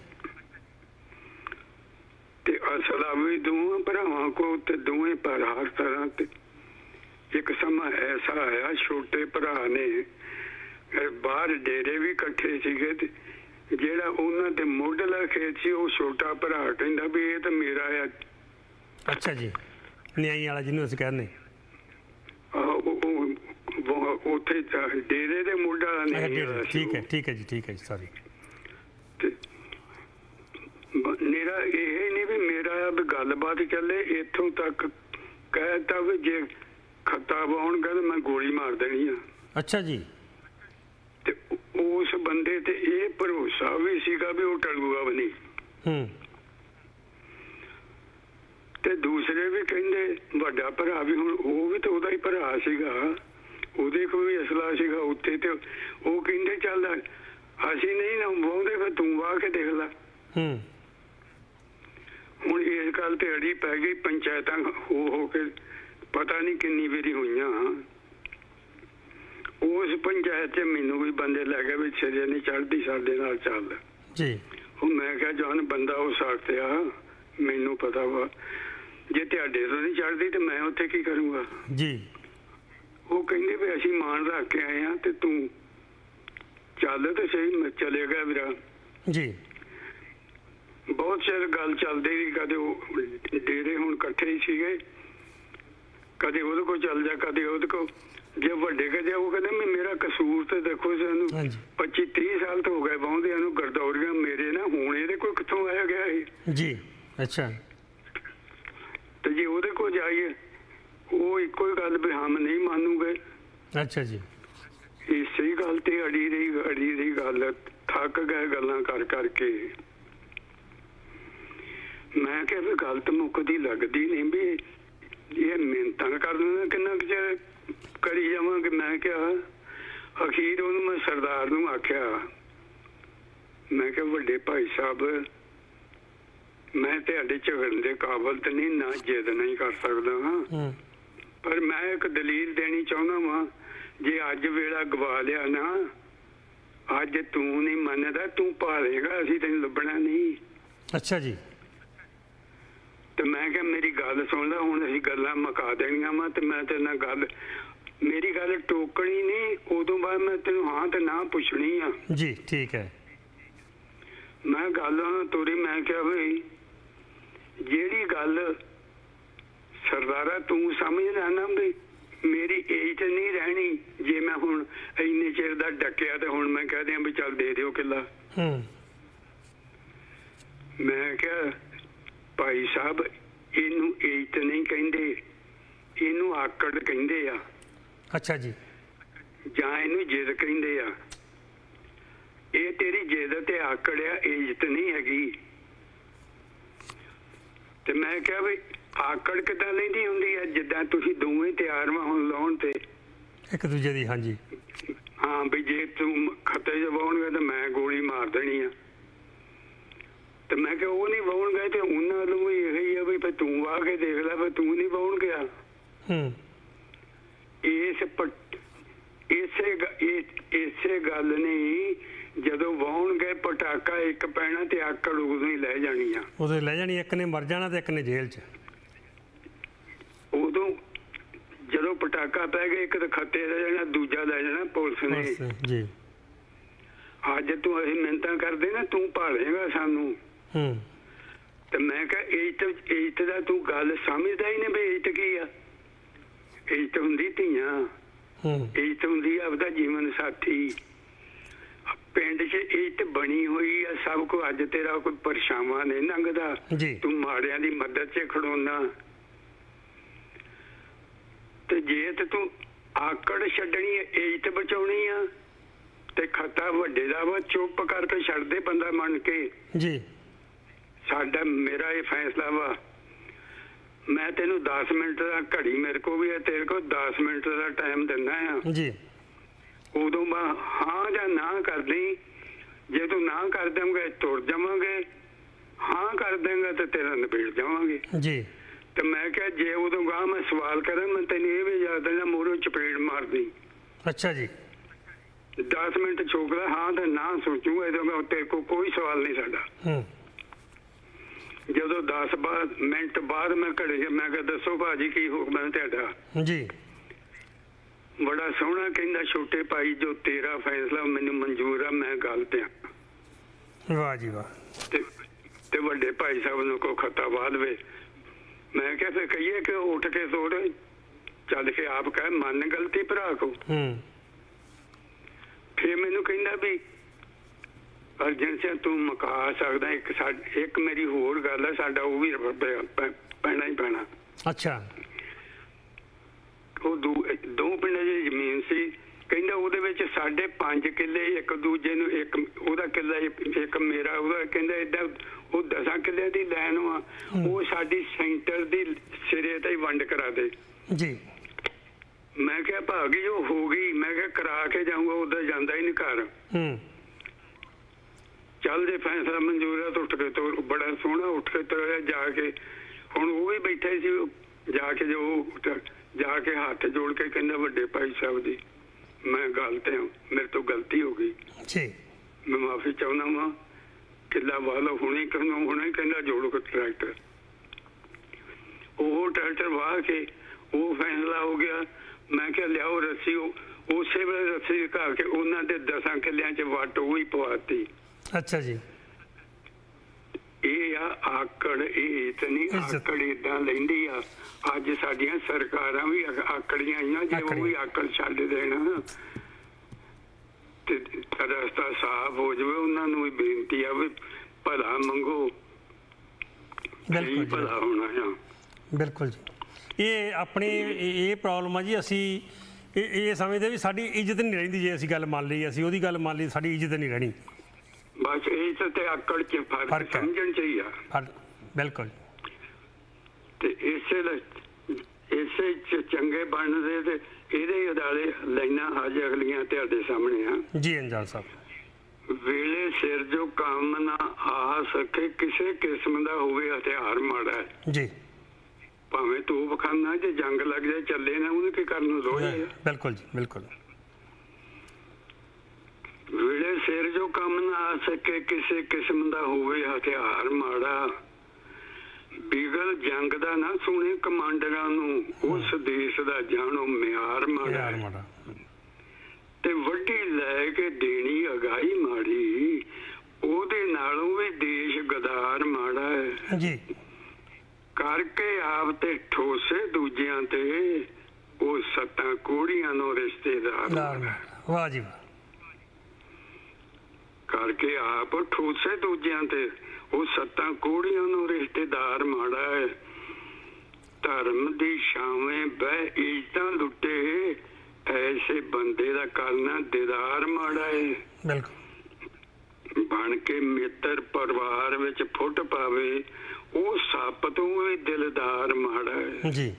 ਤੇ ਅਸਲਾ ਵੀ ਦੋਵਾਂ ਭਰਾਵਾਂ ਕੋ ਤੇ ਦੋਵੇਂ ਪਰ ਹਰ ਤਰ੍ਹਾਂ ਤੇ ਇੱਕ ਸਮਾਂ ਐਸਾ ਆਇਆ ਛੋਟੇ ਭਰਾ ਨੇ ਬਾਹਰ ਡੇਰੇ ਵੀ ਇਕੱਠੇ ਸੀਗੇ ਤੇ ਜਿਹੜਾ ਉਹਨਾਂ ਦੇ ਮੁੱਢਲਾ ਖੇਤ ਸੀ ਉਹ ਛੋਟਾ ਭਰਾ ਕਹਿੰਦਾ ਵੀ ਇਹ ਤਾਂ ਮੇਰਾ ਆ। ਅੱਛਾ ਜੀ, ਨਿਆਈ ਵਾਲਾ ਜਿਹਨੂੰ ਅਸੀਂ ਕਹਿੰਦੇ। ਉੱਥੇ ਡੇਰੇ ਦੇ ਮੁੱਢਾ ਨਹੀਂ। ਠੀਕ ਹੈ ਠੀਕ ਹੈ ਜੀ, ਠੀਕ ਹੈ ਜੀ, ਸੌਰੀ। ਮੇਰਾ ਇਹ ਨਹੀਂ ਵੀ ਮੇਰਾ ਵੀ ਗੱਲਬਾਤ ਚੱਲੇ ਇੱਥੋਂ ਤੱਕ ਕਹਿਤਾ ਵੀ ਜੇ ਖੱਤਾ ਪਾਉਣਗੇ ਤਾਂ ਮੈਂ ਗੋਲੀ ਮਾਰ ਦੇਣੀ ਆ। ਅੱਛਾ ਜੀ। ਤੇ ਉਸ ਬੰਦੇ ਤੇ ਇਹ ਭਰੋਸਾ ਵੀ ਸੀਗਾ ਵੀ ਉਹ ਟਲੂਗਾ ਵੀ ਨਹੀਂ। ਹੂੰ। ਤੇ ਦੂਸਰੇ ਵੀ ਕਹਿੰਦੇ ਵੱਡਾ ਭਰਾ ਵੀ ਹੁਣ ਉਹ ਵੀ ਤਾਂ ਉਹਦਾ ਹੀ ਭਰਾ ਸੀਗਾ, ਉਹਦੇ ਕੋਲ ਵੀ ਅਸਲਾ ਸੀਗਾ ਉੱਥੇ। ਤੇ ਉਹ ਕਹਿੰਦੇ ਚੱਲ ਅਸੀਂ ਨਹੀਂ ਨਾ ਵਾਹੁੰਦੇ ਫਿਰ ਤੂੰ ਵਾਹ ਕੇ ਦੇਖ ਲੈ। ਹੂੰ। ਹੁਣ ਇਸ ਗੱਲ ਤੇ ਅੜੀ ਪੈ ਗਈ, ਪੰਚਾਇਤਾਂ ਹੋ ਹੋ ਕੇ ਪਤਾ ਨਹੀਂ ਕਿੰਨੀ ਵਾਰੀ ਹੋਈਆਂ। ਉਸ ਪੰਚਾਇਤ 'ਚ ਮੈਨੂੰ ਵੀ ਬੰਦੇ ਲੈ ਗਏ ਵੀ ਸਿਰੇ ਨਹੀਂ ਚੜ੍ਹਦੀ ਸਾਡੇ ਨਾਲ ਚੱਲ ਜੀ। ਉਹ ਮੈਂ ਕਿਹਾ ਜਾਨ ਬੰਦਾ ਹੋ ਸਕਦਾ, ਮੈਨੂੰ ਪਤਾ ਵਾ ਜੇ ਤੁਹਾਡੇ ਤੋਂ ਨਹੀਂ ਚੜ੍ਹਦੀ ਤੇ ਮੈਂ ਉੱਥੇ ਕੀ ਕਰੂੰਗਾ ਜੀ। ਉਹ ਕਹਿੰਦੇ ਵੀ ਅਸੀਂ ਮਾਨ ਰੱਖ ਕੇ ਆਏ ਆ ਤੇ ਤੂੰ ਚੱਲ ਤੇ ਸਹੀ। ਮੈਂ ਚਲੇ ਗਿਆ ਵੀਰਾ ਜੀ। ਬਹੁਤ ਚਿਰ ਗੱਲ ਚੱਲਦੀ ਰਹੀ, ਕਦੇ ਉਹ ਡੇਰੇ ਹੁਣ ਇਕੱਠੇ ਹੀ ਸੀਗੇ, ਕਦੇ ਉਹਦੇ ਕੋਲ ਚੱਲ ਜਾ ਕਦੇ ਉਹਦੇ ਕੋਲ। ਜੇ ਵੱਡੇ ਕਦੇ ਉਹ ਕਹਿੰਦੇ ਮੈਂ ਮੇਰਾ ਕਸੂਰ ਤੇ ਦੇਖੋ ਸਾਨੂੰ ਪੱਚੀ ਤੀਹ ਸਾਲ ਤੋਂ ਹੋ ਗਏ ਬਹੁੰਦਿਆਂ ਨੂੰ ਗਰਦੌਰੀਆਂ ਮੇਰੇ ਨਾ ਹੁਣ ਇਹਦੇ ਕੋਲ ਕਿੱਥੋਂ ਆਇਆ ਗਿਆ ਇਹ ਜੀ। ਅੱਛਾ। ਤੇ ਜੇ ਉਹਦੇ ਕੋਲ ਜਾਈਏ ਉਹ ਇੱਕੋ ਹੀ ਗੱਲ ਵੀ ਹਮ ਨਹੀਂ ਮੰਨੂਗੇ। ਅੱਛਾ ਜੀ। ਇਸੇ ਗੱਲ ਤੇ ਅੜੀ ਰਹੀ ਅੜੀ ਰਹੀ ਗੱਲ, ਥੱਕ ਗਏ ਗੱਲਾਂ ਕਰ ਕਰਕੇ। ਮੈਂ ਕਿਹਾ ਵੀ ਗੱਲ ਤਾਂ ਮੁੱਕਦੀ ਲੱਗਦੀ ਨਹੀਂ ਵੀ ਇਹ ਮਿਹਨਤਾਂ ਕਰ ਦਿੰਦਾ ਕਿੰਨਾ ਕੁ ਕਰੀ ਜਾਵਾਂਗੇ। ਮੈਂ ਕਿਹਾ ਅਖੀਰ ਉਹਨੂੰ ਮੈਂ ਸਰਦਾਰ ਨੂੰ ਆਖਿਆ, ਮੈਂ ਕਿਹਾ ਵੱਡੇ ਭਾਈ ਸਾਹਿਬ ਮੈਂ ਤੁਹਾਡੇ ਝਗੜਨ ਦੇ ਕਾਬਲ ਤੇ ਨਹੀਂ, ਨਾ ਜਿੱਦ ਨਹੀਂ ਕਰ ਸਕਦਾ ਹਾਂ, ਪਰ ਮੈਂ ਇੱਕ ਦਲੀਲ ਦੇਣੀ ਚਾਹੁੰਦਾ ਵਾਂ। ਜੇ ਅੱਜ ਵੇਲਾ ਗਵਾ ਲਿਆ ਨਾ, ਅੱਜ ਤੂੰ ਨਹੀਂ ਮੰਨਦਾ ਤੂੰ ਭਾਲੇਗਾ, ਅਸੀਂ ਤੈਨੂੰ ਲੱਭਣਾ ਨਹੀਂ। ਅੱਛਾ ਜੀ। ਤੇ ਮੈਂ ਕਿਹਾ ਮੇਰੀ ਗੱਲ ਸੁਣ ਲੈ, ਹੁਣ ਅਸੀਂ ਗੱਲਾਂ ਮੁਕਾ ਦੇਣੀਆਂ ਵਾ ਤੇ ਮੈਂ ਤੇਰੇ ਨਾਲ ਗੱਲ ਮੇਰੀ ਗੱਲ ਟੋਕਣੀ ਨਹੀਂ, ਉਦੋਂ ਬਾਅਦ ਮੈਂ ਤੈਨੂੰ ਹਾਂ ਤੇ ਨਾ ਪੁੱਛਣੀ ਆ। ਜੀ ਠੀਕ ਹੈ। ਮੈਂ ਗੱਲ ਉਹਨਾਂ ਤੋਰੀ, ਮੈਂ ਕਿਹਾ ਬਈ ਜਿਹੜੀ ਗੱਲ ਸਰਦਾਰਾ ਤੂੰ ਸਮਝਦਾ ਨਾ ਵੀ ਮੇਰੀ ਏਜ ਤੇ ਨਹੀਂ ਰਹਿਣੀ, ਜੇ ਮੈਂ ਹੁਣ ਇੰਨੇ ਚਿਰ ਦਾ ਡੱਕਿਆ ਤੇ ਹੁਣ ਮੈਂ ਕਹਿ ਦਿਆਂ ਵੀ ਚੱਲ ਦੇ ਦਿਓ ਕਿੱਲਾ। ਹੂੰ। ਮੈਂ ਕਿਹਾ ਭਾਈ ਸਾਹਿਬ ਇਹਨੂੰ ਏਜ ਤੇ ਨਹੀਂ ਕਹਿੰਦੇ, ਇਹਨੂੰ ਆਕੜ ਕਹਿੰਦੇ ਆ। ਅੱਛਾ ਜੀ। ਜਾਂ ਇਹਨੂੰ ਜਿੱਦ ਕਹਿੰਦੇ ਆ। ਇਹ ਤੇਰੀ ਜਿੱਦ ਤੇ ਆਕੜ ਆ, ਏਜ ਤੇ ਨਹੀਂ ਹੈਗੀ। ਤੇ ਮੈਂ ਕਿਹਾ ਵੀ ਆਕੜ ਕਿੱਦਾਂ ਲੈਂਦੀ ਹੁੰਦੀ ਹੈ, ਜਿੱਦਾਂ ਤੁਸੀਂ ਦੋਵੇਂ ਤਿਆਰ ਵਾ ਹੁਣ ਲਾਉਣ ਤੇ ਇੱਕ ਦੂਜੇ ਦੀ। ਹਾਂਜੀ ਹਾਂ ਵੀ ਜੇ ਤੂੰ ਖੱਤੇ 'ਚ ਵਾਹੁਣਗੇ ਤਾਂ ਮੈਂ ਗੋਲੀ ਮਾਰ ਦੇਣੀ ਆ। ਤੇ ਮੈਂ ਕਿਹਾ ਉਹ ਨਹੀਂ ਵਾਹੁਣ ਗਏ ਤੇ ਉਹਨਾਂ ਨੂੰ ਵੀ ਇਹੀ ਆ ਵੀ ਤੂੰ ਵਾਹ ਕੇ ਦੇਖ ਲੈ ਵੀ ਤੂੰ ਨਹੀਂ ਵਾਹੁਣ ਗਿਆ। ਹੂੰ। ਇਸ ਇਸੇ ਗ- ਇਹ- ਇਸੇ ਗੱਲ ਨੇ ਜਦੋਂ ਵਾਹੁਣਗੇ ਪਟਾਕਾ ਇੱਕ ਪੈਣਾ ਤੇ ਆਕੜ ਉਦੋਂ ਹੀ ਲੈ ਜਾਣੀ ਆ। ਉਦੋਂ ਲੈ ਜਾਣੀ, ਇੱਕ ਨੇ ਮਰ ਜਾਣਾ ਤੇ ਇੱਕ ਨੇ ਜੇਲ੍ਹ 'ਚ। ਉਦੋਂ ਜਦੋਂ ਪਟਾਕਾ ਪੈ ਗਿਆ, ਇੱਕ ਤਾਂ ਖੱਤੇ ਲੈ ਜਾਣਾ, ਦੂਜਾ ਲੈ ਜਾਣਾ ਪੁਲਿਸ ਨੇ। ਜੀ ਅੱਜ ਤੂੰ ਅਸੀਂ ਮਿੰਨਤਾਂ ਕਰਦੇ ਨਾ, ਤੂੰ ਭਾਲੇਗਾ ਸਾਨੂੰ। ਹੂੰ ਤੇ ਮੈਂ ਕਿਹਾ ਇੱਜ਼ਤ ਇੱਜ਼ਤ ਦਾ ਤੂੰ ਗੱਲ ਸਮਝਦਾ ਹੀ ਨਹੀਂ ਵੀ ਇੱਜ਼ਤ ਕੀ ਆ। ਇੱਜ਼ਤ ਹੁੰਦੀ ਧੀਆਂ, ਹੂੰ ਇੱਜ਼ਤ ਹੁੰਦੀ ਆਪਦਾ ਜੀਵਨ ਸਾਥੀ। ਪਿੰਡ 'ਚ ਇੱਜ਼ਤ ਬਣੀ ਹੋਈ ਆ ਸਭ ਕੋ। ਅੱਜ ਤੇਰਾ ਕੋਈ ਪਰਛਾਵਾਂ ਨਹੀਂ ਲੰਘਦਾ, ਜੀ ਤੂੰ ਮਾੜਿਆਂ ਦੀ ਮਦਦ 'ਚ ਖੜੋਨਾ। ਤੇ ਜੇ ਤੇ ਤੂੰ ਆਕੜ ਛੱਡਣੀ ਹੈ, ਇੱਜ਼ਤ ਬਚਾਉਣੀ ਆ, ਤੇ ਖਤਾ ਵੱਡੇ ਦਾ ਵਾ, ਚੁੱਪ ਕਰਕੇ ਛੱਡ ਦੇ ਬੰਦਾ ਮੰਨ ਕੇ। ਜੀ ਸਾਡਾ ਮੇਰਾ ਇਹ ਫੈਸਲਾ ਵਾ। ਮੈਂ ਤੈਨੂੰ ਦਸ ਮਿੰਟ ਦਾ, ਘੜੀ ਮੇਰੇ ਕੋਲ ਵੀ ਹੈ, ਤੇਰੇ ਕੋਲ ਦਸ ਮਿੰਟ ਦਾ ਟਾਈਮ ਦਿੰਦਾ ਆ। ਜੀ ਉਦੋਂ ਮੈਂ ਹਾਂ ਜਾਂ ਨਾ ਕਰਦੀ। ਜੇ ਤੂੰ ਨਾ ਕਰ ਦੇਂਗੇ ਤੁਰ ਜਾਵਾਂਗੇ, ਹਾਂ ਕਰ ਦੇਂਗਾ ਤੇ ਤੇਰਾ ਨਿਬੇੜ ਜਾਵਾਂਗੇ। ਜੀ ਤੇ ਮੈਂ ਕਿਹਾ ਜੇ ਉਦੋਂ ਗਾਹ ਮੈਂ ਸਵਾਲ ਕਰਾਂ, ਮੈਂ ਤੈਨੂੰ ਇਹ ਵੀ ਯਾਦ ਦੇਣਾ, ਮੂਹਰੋਂ ਚਪੇੜ ਮਾਰਦੀ। ਅੱਛਾ ਜੀ। ਦਸ ਮਿੰਟ ਚੋਕਦਾ ਹਾਂ ਤੇ ਨਾ ਸੋਚੂ, ਇਹਦੋਂ ਤੇਰੇ ਕੋਲ ਕੋਈ ਸਵਾਲ ਨਹੀਂ ਸਾਡਾ। ਹੂੰ ਜਦੋਂ ਦਸ ਬਾਅਦ ਮਿੰਟ ਬਾਅਦ ਮੈਂ ਘੜੇ, ਮੈਂ ਕਿਹਾ ਦੱਸੋ ਭਾਜੀ ਕੀ ਹੁਕਮ ਹੈ ਤੁਹਾਡਾ। ਜੀ ਬੜਾ ਸੋਹਣਾ ਕਹਿੰਦਾ, ਛੋਟੇ ਭਾਈ ਜੋ ਤੇਰਾ ਫੈਸਲਾ ਮੈਨੂੰ ਮਨਜ਼ੂਰ ਆ, ਮੈਂ ਗੱਲ ਤੇ ਆ। ਵਾਹ ਜੀ ਵਾਹ। ਤੇ ਤੇ ਵੱਡੇ ਭਾਈ ਸਾਹਿਬ ਨੂੰ ਕੋ ਖਤਾ ਬਾਦ ਵੇ। ਮੈਂ ਕਿਹਾ ਫਿਰ ਕਹੀਏ ਕਿ ਉੱਠ ਕੇ ਤੋੜ, ਚੱਲ ਕੇ ਆਪ ਕਹਿ ਮੰਨ ਗਲਤੀ ਭਰਾ ਕੋ। ਹੂੰ ਫਿਰ ਮੈਨੂੰ ਕਹਿੰਦਾ ਵੀ ਅਰਜਨ ਸਿੰਘ ਤੂੰ ਮੁਕਾ ਸਕਦਾ। ਇੱਕ ਸਾਡ ਇੱਕ ਮੇਰੀ ਹੋਰ ਗੱਲ ਹੈ, ਸਾਡਾ ਉਹ ਵੀ ਪੈਣਾ ਹੀ ਪੈਣਾ। ਅੱਛਾ। ਉਹ ਦੋ ਦੋ ਪਿੰਡਾਂ ਦੀ ਜ਼ਮੀਨ ਸੀ, ਕਹਿੰਦਾ ਉਹਦੇ ਵਿੱਚ ਸਾਡੇ ਪੰਜ ਕਿੱਲੇ, ਇੱਕ ਦੂਜੇ ਨੂੰ ਇੱਕ ਉਹਦਾ ਕਿੱਲਾ, ਇੱਕ ਮੇਰਾ, ਉਹਦਾ ਕਹਿੰਦਾ ਏਦਾਂ ਉਹ ਦਸਾਂ ਕਿੱਲਿਆਂ ਦੀ ਲੈਣ ਵਾ, ਉਹ ਸਾਡੀ ਸੈਂਟਰ ਦੀ ਸਿਰੇ ਤੇ ਹੀ ਵੰਡ ਕਰਾ ਦੇ। ਜੀ ਮੈਂ ਕਿਹਾ ਭਾਗੀ ਉਹ ਹੋ ਗਈ, ਮੈਂ ਕਿਹਾ ਕਰਾ ਕੇ ਜਾਊਂਗਾ, ਉਧਰ ਜਾਂਦਾ ਹੀ ਨਹੀਂ ਘਰ। ਹੂੰ ਚੱਲ ਜੇ ਫੈਸਲਾ ਮਨਜ਼ੂਰ ਹੈ ਤਾਂ ਉੱਠ ਕੇ ਤੋਰ। ਬੜਾ ਸੋਹਣਾ ਉੱਠ ਕੇ ਤੋਰਿਆ ਜਾ ਕੇ। ਹੁਣ ਉਹ ਵੀ ਬੈਠੇ ਸੀ, ਜਾ ਕੇ ਜੋ ਜਾ ਕੇ ਹੱਥ ਜੋੜ ਕੇ ਕਹਿੰਦਾ ਵੱਡੇ ਭਾਈ ਸਾਹਿਬ ਦੀ ਮੈਂ ਗੱਲ ਤੇ ਮੇਰੇ ਤੋਂ ਗਲਤੀ ਹੋ ਗਈ ਜੀ, ਮੈਂ ਮਾਫੀ ਚਾਹੁੰਦਾ ਵਾਂ। ਕਿੱਲਾ ਵਾਲਾ ਹੁਣੇ ਕਹਿੰਦਾ ਹੁਣੇ ਕਹਿੰਦਾ ਜੋੜੋ ਕੇ ਟਰੈਕਟਰ। ਉਹ ਟਰੈਕਟਰ ਵਾਹ ਕੇ ਉਹ ਫੈਸਲਾ ਹੋ ਗਿਆ। ਮੈਂ ਕਿਹਾ ਲਿਆਓ ਰੱਸੀ, ਉਸੇ ਵੇਲੇ ਰੱਸੀ ਘਾ ਕੇ ਉਹਨਾਂ ਦੇ ਦਸਾਂ ਕਿੱਲਿਆਂ 'ਚ ਵੱਟ ਉਹ ਹੀ ਪਵਾਤੀ। ਅੱਛਾ ਜੀ। ਇਹ ਆ ਆਕੜ, ਇਹ ਇਤਨੀ ਆਕੜ ਏਦਾਂ ਲੈਂਦੀ ਆ। ਅੱਜ ਸਾਡੀਆਂ ਸਰਕਾਰਾਂ ਵੀ ਆਕੜੀਆਂ ਆਈਆਂ, ਜੇ ਉਹ ਵੀ ਆਕੜ ਛੱਡ ਦੇਣ ਤੇ ਰਸਤਾ ਸਾਫ਼ ਹੋ ਜਾਵੇ। ਉਹਨਾਂ ਨੂੰ ਵੀ ਬੇਨਤੀ ਆ ਵੀ ਭਲਾ ਮੰਗੋ, ਬਿਲਕੁਲ ਭਲਾ ਹੋਣਾ ਆ। ਬਿਲਕੁਲ ਜੀ। ਇਹ ਆਪਣੀ ਇਹ ਪ੍ਰੋਬਲਮ ਆ ਜੀ। ਅਸੀਂ ਇਹ ਇਹ ਸਮਝਦੇ ਵੀ ਸਾਡੀ ਇੱਜ਼ਤ ਨਹੀਂ ਰਹਿੰਦੀ। ਜੇ ਅਸੀਂ ਗੱਲ ਮੰਨ ਲਈ, ਅਸੀਂ ਉਹਦੀ ਗੱਲ ਮੰਨ ਲਈ, ਸਾਡੀ ਇੱਜ਼ਤ ਨਹੀਂ ਰਹਿਣੀ। ਬਸ ਇਹ ਤੇ ਆਕੜ 'ਚ ਫਰਕ ਸਮਝਣ ਚਾਹੀਦਾ। ਬਿਲਕੁਲ। ਤੇ ਇਸੇ ਲਈ ਇਸੇ 'ਚ ਚੰਗੇ ਬਣਦੇ ਤੇ ਇਹਦੇ ਅਦਾਲੇ ਲੈਣਾ ਅੱਜ ਅਗਲੀਆਂ ਤੁਹਾਡੇ ਸਾਹਮਣੇ ਆ ਜੀ। ਅੰਜਾਨ ਸਾਹਿਬ, ਵੇਲੇ ਸਿਰ ਜੋ ਕੰਮ ਨਾ ਆ ਸਕੇ, ਕਿਸੇ ਕਿਸਮ ਦਾ ਹੋਵੇ ਹਥਿਆਰ ਮਾੜਾ ਹੈ ਜੀ। ਭਾਵੇਂ ਤੋਪ ਖਾਨਾ ਜੇ ਜੰਗ ਲੱਗ ਜਾਏ ਚੱਲੇ ਨਾ, ਉਹਨੇ ਕੀ ਕਰਨ ਰੋਏ। ਬਿਲਕੁਲ ਜੀ, ਬਿਲਕੁਲ। ਵੇਲੇ ਸਿਰ ਜੋ ਕੰਮ ਨਾ ਆ ਸਕੇ, ਕਿਸੇ ਕਿਸਮ ਦਾ ਹੋਵੇ ਹਥਿਆਰ ਮਾੜਾ, ਬਿਗਲ ਜੰਗ ਦਾ ਨਾ ਸੁਣੇ ਕਮਾਂਡਰਾਂ ਨੂੰ, ਉਸ ਦੇਸ਼ ਦਾ ਜਾਣੋ ਮਿਆਰ ਮਾੜਾ, ਤੇ ਵੱਡੀ ਲੈ ਕੇ ਦੇਣੀ ਅਗਾਈ ਮਾੜੀ, ਉਹਦੇ ਨਾਲੋਂ ਵੀ ਦੇਸ਼ ਗਦਾਰ ਮਾੜਾ ਹੈ ਜੀ। ਕਰਕੇ ਆਪ ਤੇ ਠੋਸੇ ਦੂਜਿਆਂ ਤੇ, ਉਹ ਸੱਤਾਂ ਕੋੜੀਆਂ ਨੂੰ ਰਿਸ਼ਤੇਦਾਰ। ਵਾਹ ਜੀ ਵਾਹ। ਕਰਕੇ ਆਪ ਠੋਸੇ ਦੂਜਿਆਂ ਤੇ, ਉਹ ਸੱਤਾਂ ਕੋੜੀਆਂ ਨੂੰ ਰਿਸ਼ਤੇਦਾਰ ਮਾੜਾ ਹੈ। ਧਰਮ ਦੀ ਛਾਵੇਂ ਬਹਿ ਇੱਜ਼ਤਾਂ ਲੁੱਟੇ, ਐਸੇ ਬੰਦੇ ਦਾ ਕਰਨਾ ਦੀਦਾਰ ਮਾੜਾ ਹੈ। ਬਿਲਕੁਲ। ਬਣ ਕੇ ਮਿੱਤਰ ਪਰਿਵਾਰ ਵਿੱਚ ਫੁੱਟ ਪਾਵੇ, ਉਹ ਸੱਪ ਤੋਂ ਵੀ ਦਿਲਦਾਰ ਮਾੜਾ ਹੈ ਜੀ।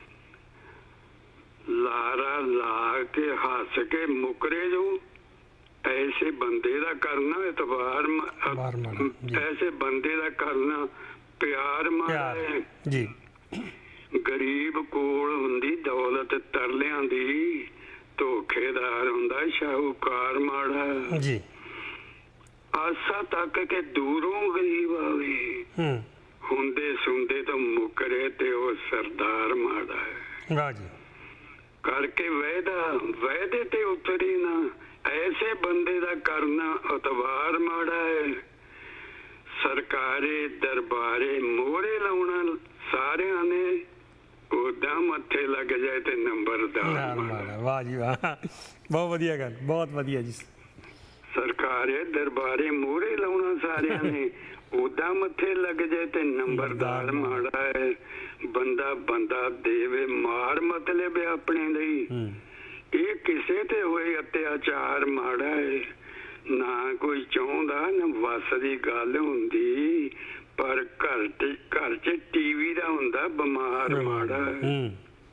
ਲਾਰਾ ਲਾ ਕੇ ਹੱਸ ਕੇ ਮੁਕਰੇ ਜੋ, ਐਸੇ ਬੰਦੇ ਦਾ ਕਰਨਾ ਇਤਬਾਰ, ਐਸੇ ਬੰਦੇ ਦਾ ਕਰਨਾ ਪਿਆਰ ਮਾੜਾ ਹੈ ਜੀ। ਗਰੀਬ ਕੋਲ ਹੁੰਦੀ ਦੌਲਤ ਤਰਲਿਆਂ ਦੀ, ਧੋਖੇ ਧੋਖੇਦਾਰ ਹੁੰਦਾ, ਸ਼ਾਹੂਕਾਰ ਮਾੜਾ ਜੀ। ਆਸਾ ਤੱਕ ਕੇ ਦੂਰੋਂ ਗਰੀਬ ਆਵੇ, ਹੂੰ ਹੁੰਦੇ ਸੁਣਦੇ ਤੋਂ ਮੁਕਰੇ ਤੇ ਉਹ ਸਰਦਾਰ ਮਾੜਾ ਹੈ। ਵਾਹ ਜੀ। ਕਰਕੇ ਵਾਅਦਾ ਵਾਅਦੇ ਤੇ ਉਤਰੀ ਨਾ, ਐਸੇ ਬੰਦੇ ਦਾ ਕਰਨਾ ਉਤਵਾਰ ਮਾੜਾ ਹੈ। ਸਰਕਾਰੇ ਦਰਬਾਰੇ ਮੋਹਰੇ ਲਾਉਣਾ ਸਾਰਿਆਂ ਨੇ, ਉਦਾਂ ਮੱਥੇ ਲੱਗ ਜਾਏ ਤੇ ਨੰਬਰਦਾਰ ਮਾੜਾ। ਵਾਹ ਜੀ ਵਾਹ, ਬਹੁਤ ਵਧੀਆ ਗੱਲ, ਬਹੁਤ ਵਧੀਆ ਜੀ। ਸਰਕਾਰੇ ਦਰਬਾਰੇ ਮੋਹਰੇ ਲਾਉਣਾ ਸਾਰਿਆਂ ਨੇ, ਉਦਾਂ ਮੱਥੇ ਲੱਗ ਜਾਏ ਤੇ ਨੰਬਰਦਾਰ ਮਾੜਾ ਹੈ। ਬੰਦਾ ਬੰਦਾ ਦੇਵੇ ਮਾਰ ਮਤਲਬ ਆਪਣੇ ਲਈ, ਇਹ ਕਿਸੇ ਤੇ ਹੋਏ ਅਤਿਆਚਾਰ ਮਾੜਾ ਹੈ। ਨਾ ਕੋਈ ਚਾਹੁੰਦਾ ਨਾ ਵੱਸ ਦੀ ਗੱਲ ਹੁੰਦੀ, ਪਰ ਘਰ ਤੇ ਘਰ ਚ ਟੀਵੀ ਦਾ ਹੁੰਦਾ ਬਿਮਾਰ ਮਾੜਾ ਹੈ।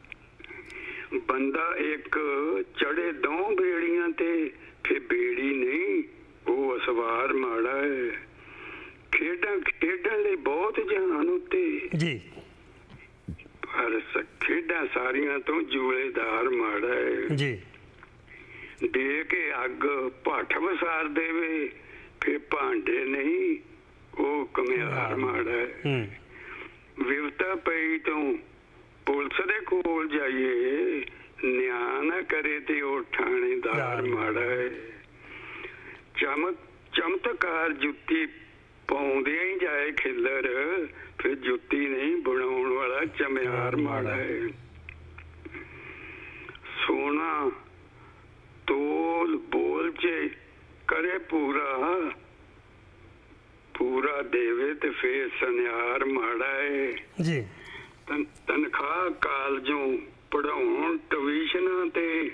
ਬੰਦਾ ਇੱਕ ਚੜੇ ਦੋ ਬੇੜੀਆਂ ਤੇ, ਫੇ ਬੇੜੀ ਨਹੀਂ ਉਹ ਅਸਵਾਰ ਮਾੜਾ ਹੈ। ਖੇਡਾਂ ਖੇਡਣ ਲਈ ਬਹੁਤ ਜਹਾਨ ਉੱਤੇ ਜੀ, ਪਰ ਖੇਡਾਂ ਸਾਰੀਆਂ ਤੋਂ ਜੂਏਦਾਰ ਮਾੜਾ ਹੈ ਜੀ। ਦੇ ਕੇ ਅੱਗ ਭੱਠ ਵਸਾਰ ਦੇਵੇ, ਫੇ ਭਾਂਡੇ ਨਹੀਂ ਉਹ ਕਮਿਆਰ ਮਾੜਾ ਹੈ। ਵਿਵਤਾ ਪਈ ਤੋਂ ਪੁਲਿਸ ਦੇ ਕੋਲ ਜਾਈਏ, ਨਿਆਂ ਨਾ ਕਰੇ ਤੇ ਉਹ ਥਾਣੇਦਾਰ ਮਾੜਾ ਹੈ। ਚਮਕ ਚਮਤਕਾਰ ਜੁੱਤੀ ਪਾਉਂਦਿਆਂ ਹੀ ਜਾਏ ਖਿੱਲਰ, ਫਿਰ ਜੁੱਤੀ ਨਹੀਂ ਬਣਾਉਣ ਵਾਲਾ ਚਮਿਆਰ ਮਾੜਾ ਹੈ। ਸੋਨਾ ਤੋਲ ਬੋਲ ਚ ਕਰੇ ਪੂਰਾ, ਪੂਰਾ ਦੇਵੇ ਤੇ ਫੇਰ ਸੁਨਿਆਰ ਮਾੜਾ ਹੈ ਜੀ। ਤਨਖਾਹ ਕਾਲਜੋਂ ਪੜਾਉਣ ਟਿਊਸ਼ਨਾਂ ਤੇ,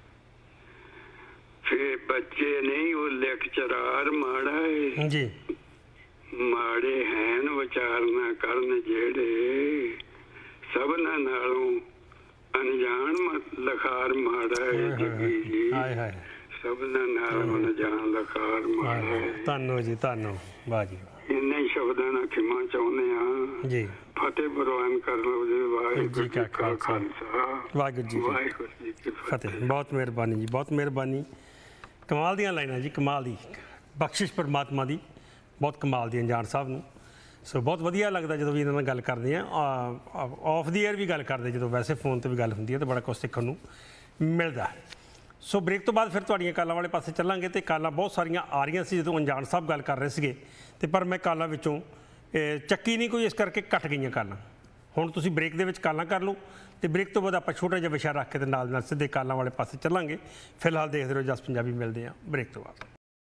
ਫੇਰ ਬੱਚੇ ਨਹੀਂ ਉਹ ਲੈਕਚਰਾਰ ਮਾੜਾ ਹੈ ਜੀ। ਮਾੜੇ ਹੈਨ ਵਿਚਾਰ ਨਾ ਕਰਨ ਜਿਹੜੇ, ਸਭਨਾਂ ਨਾਲੋਂ ਅਣਜਾਣ ਲਖਾਰ ਮਾੜਾ ਹੈ ਜੱਗੀ ਜੀ। ਸਭਨਾਂ ਨਾਲੋਂ ਅਣਜਾਣ ਲਖਾਰ ਮਾੜਾ ਹੈ। ਧੰਨੋ ਜੀ, ਧੰਨੋ। ਵਾਹ ਜੀ। ਇੰਨੇ ਸ਼ਬਦਾਂ ਨਾਲ ਖਿਮਾ ਚਾਹੁੰਦੇ ਹਾਂ ਜੀ। ਫਤਿਹ ਪ੍ਰਵਾਨ ਕਰ ਲਓ ਜੀ। ਵਾਹਿਗੁਰੂ ਜੀ ਕਾ ਖਾਲਸਾ, ਵਾਹਿਗੁਰੂ ਜੀ ਵਾਹਿਗੁਰੂ ਜੀ ਕੀ ਫਤਿਹ। ਬਹੁਤ ਮਿਹਰਬਾਨੀ ਜੀ, ਬਹੁਤ ਮਿਹਰਬਾਨੀ। ਕਮਾਲ ਦੀਆਂ ਲਾਈਨਾਂ ਜੀ, ਕਮਾਲ ਦੀ ਬਖਸ਼ਿਸ਼ ਪਰਮਾਤਮਾ ਦੀ, ਬਹੁਤ ਕਮਾਲ ਦੀ ਅਣਜਾਣ ਸਾਹਿਬ ਨੂੰ। ਸੋ ਬਹੁਤ ਵਧੀਆ ਲੱਗਦਾ ਜਦੋਂ ਵੀ ਇਹਨਾਂ ਨਾਲ ਗੱਲ ਕਰਦੇ ਹਾਂ, ਆਫ ਦੀ ਏਅਰ ਵੀ ਗੱਲ ਕਰਦੇ, ਜਦੋਂ ਵੈਸੇ ਫੋਨ 'ਤੇ ਵੀ ਗੱਲ ਹੁੰਦੀ ਹੈ ਤਾਂ ਬੜਾ ਕੁਛ ਸਿੱਖਣ ਨੂੰ ਮਿਲਦਾ। ਸੋ ਬ੍ਰੇਕ ਤੋਂ ਬਾਅਦ ਫਿਰ ਤੁਹਾਡੀਆਂ ਕਾਲਾਂ ਵਾਲੇ ਪਾਸੇ ਚੱਲਾਂਗੇ, ਅਤੇ ਕਾਲਾਂ ਬਹੁਤ ਸਾਰੀਆਂ ਆ ਰਹੀਆਂ ਸੀ ਜਦੋਂ ਅਣਜਾਣ ਸਾਹਿਬ ਗੱਲ ਕਰ ਰਹੇ ਸੀਗੇ, ਅਤੇ ਪਰ ਮੈਂ ਕਾਲਾਂ ਵਿੱਚੋਂ ਚੱਕੀ ਨਹੀਂ ਕੋਈ, ਇਸ ਕਰਕੇ ਕੱਟ ਗਈਆਂ ਕਾਲਾਂ। ਹੁਣ ਤੁਸੀਂ ਬ੍ਰੇਕ ਦੇ ਵਿੱਚ ਕਾਲਾਂ ਕਰ ਲਓ, ਅਤੇ ਬ੍ਰੇਕ ਤੋਂ ਬਾਅਦ ਆਪਾਂ ਛੋਟਾ ਜਿਹਾ ਵਿਸ਼ਾ ਰੱਖ ਕੇ ਤੇ ਨਾਲ ਨਾਲ ਸਿੱਧੇ ਕਾਲਾਂ ਵਾਲੇ ਪਾਸੇ ਚੱਲਾਂਗੇ। ਫਿਲਹਾਲ ਦੇਖਦੇ ਰਹੋ ਜਸ ਪੰਜਾਬੀ, ਮਿਲਦੇ ਹਾਂ ਬ੍ਰੇਕ ਤੋਂ ਬਾਅਦ।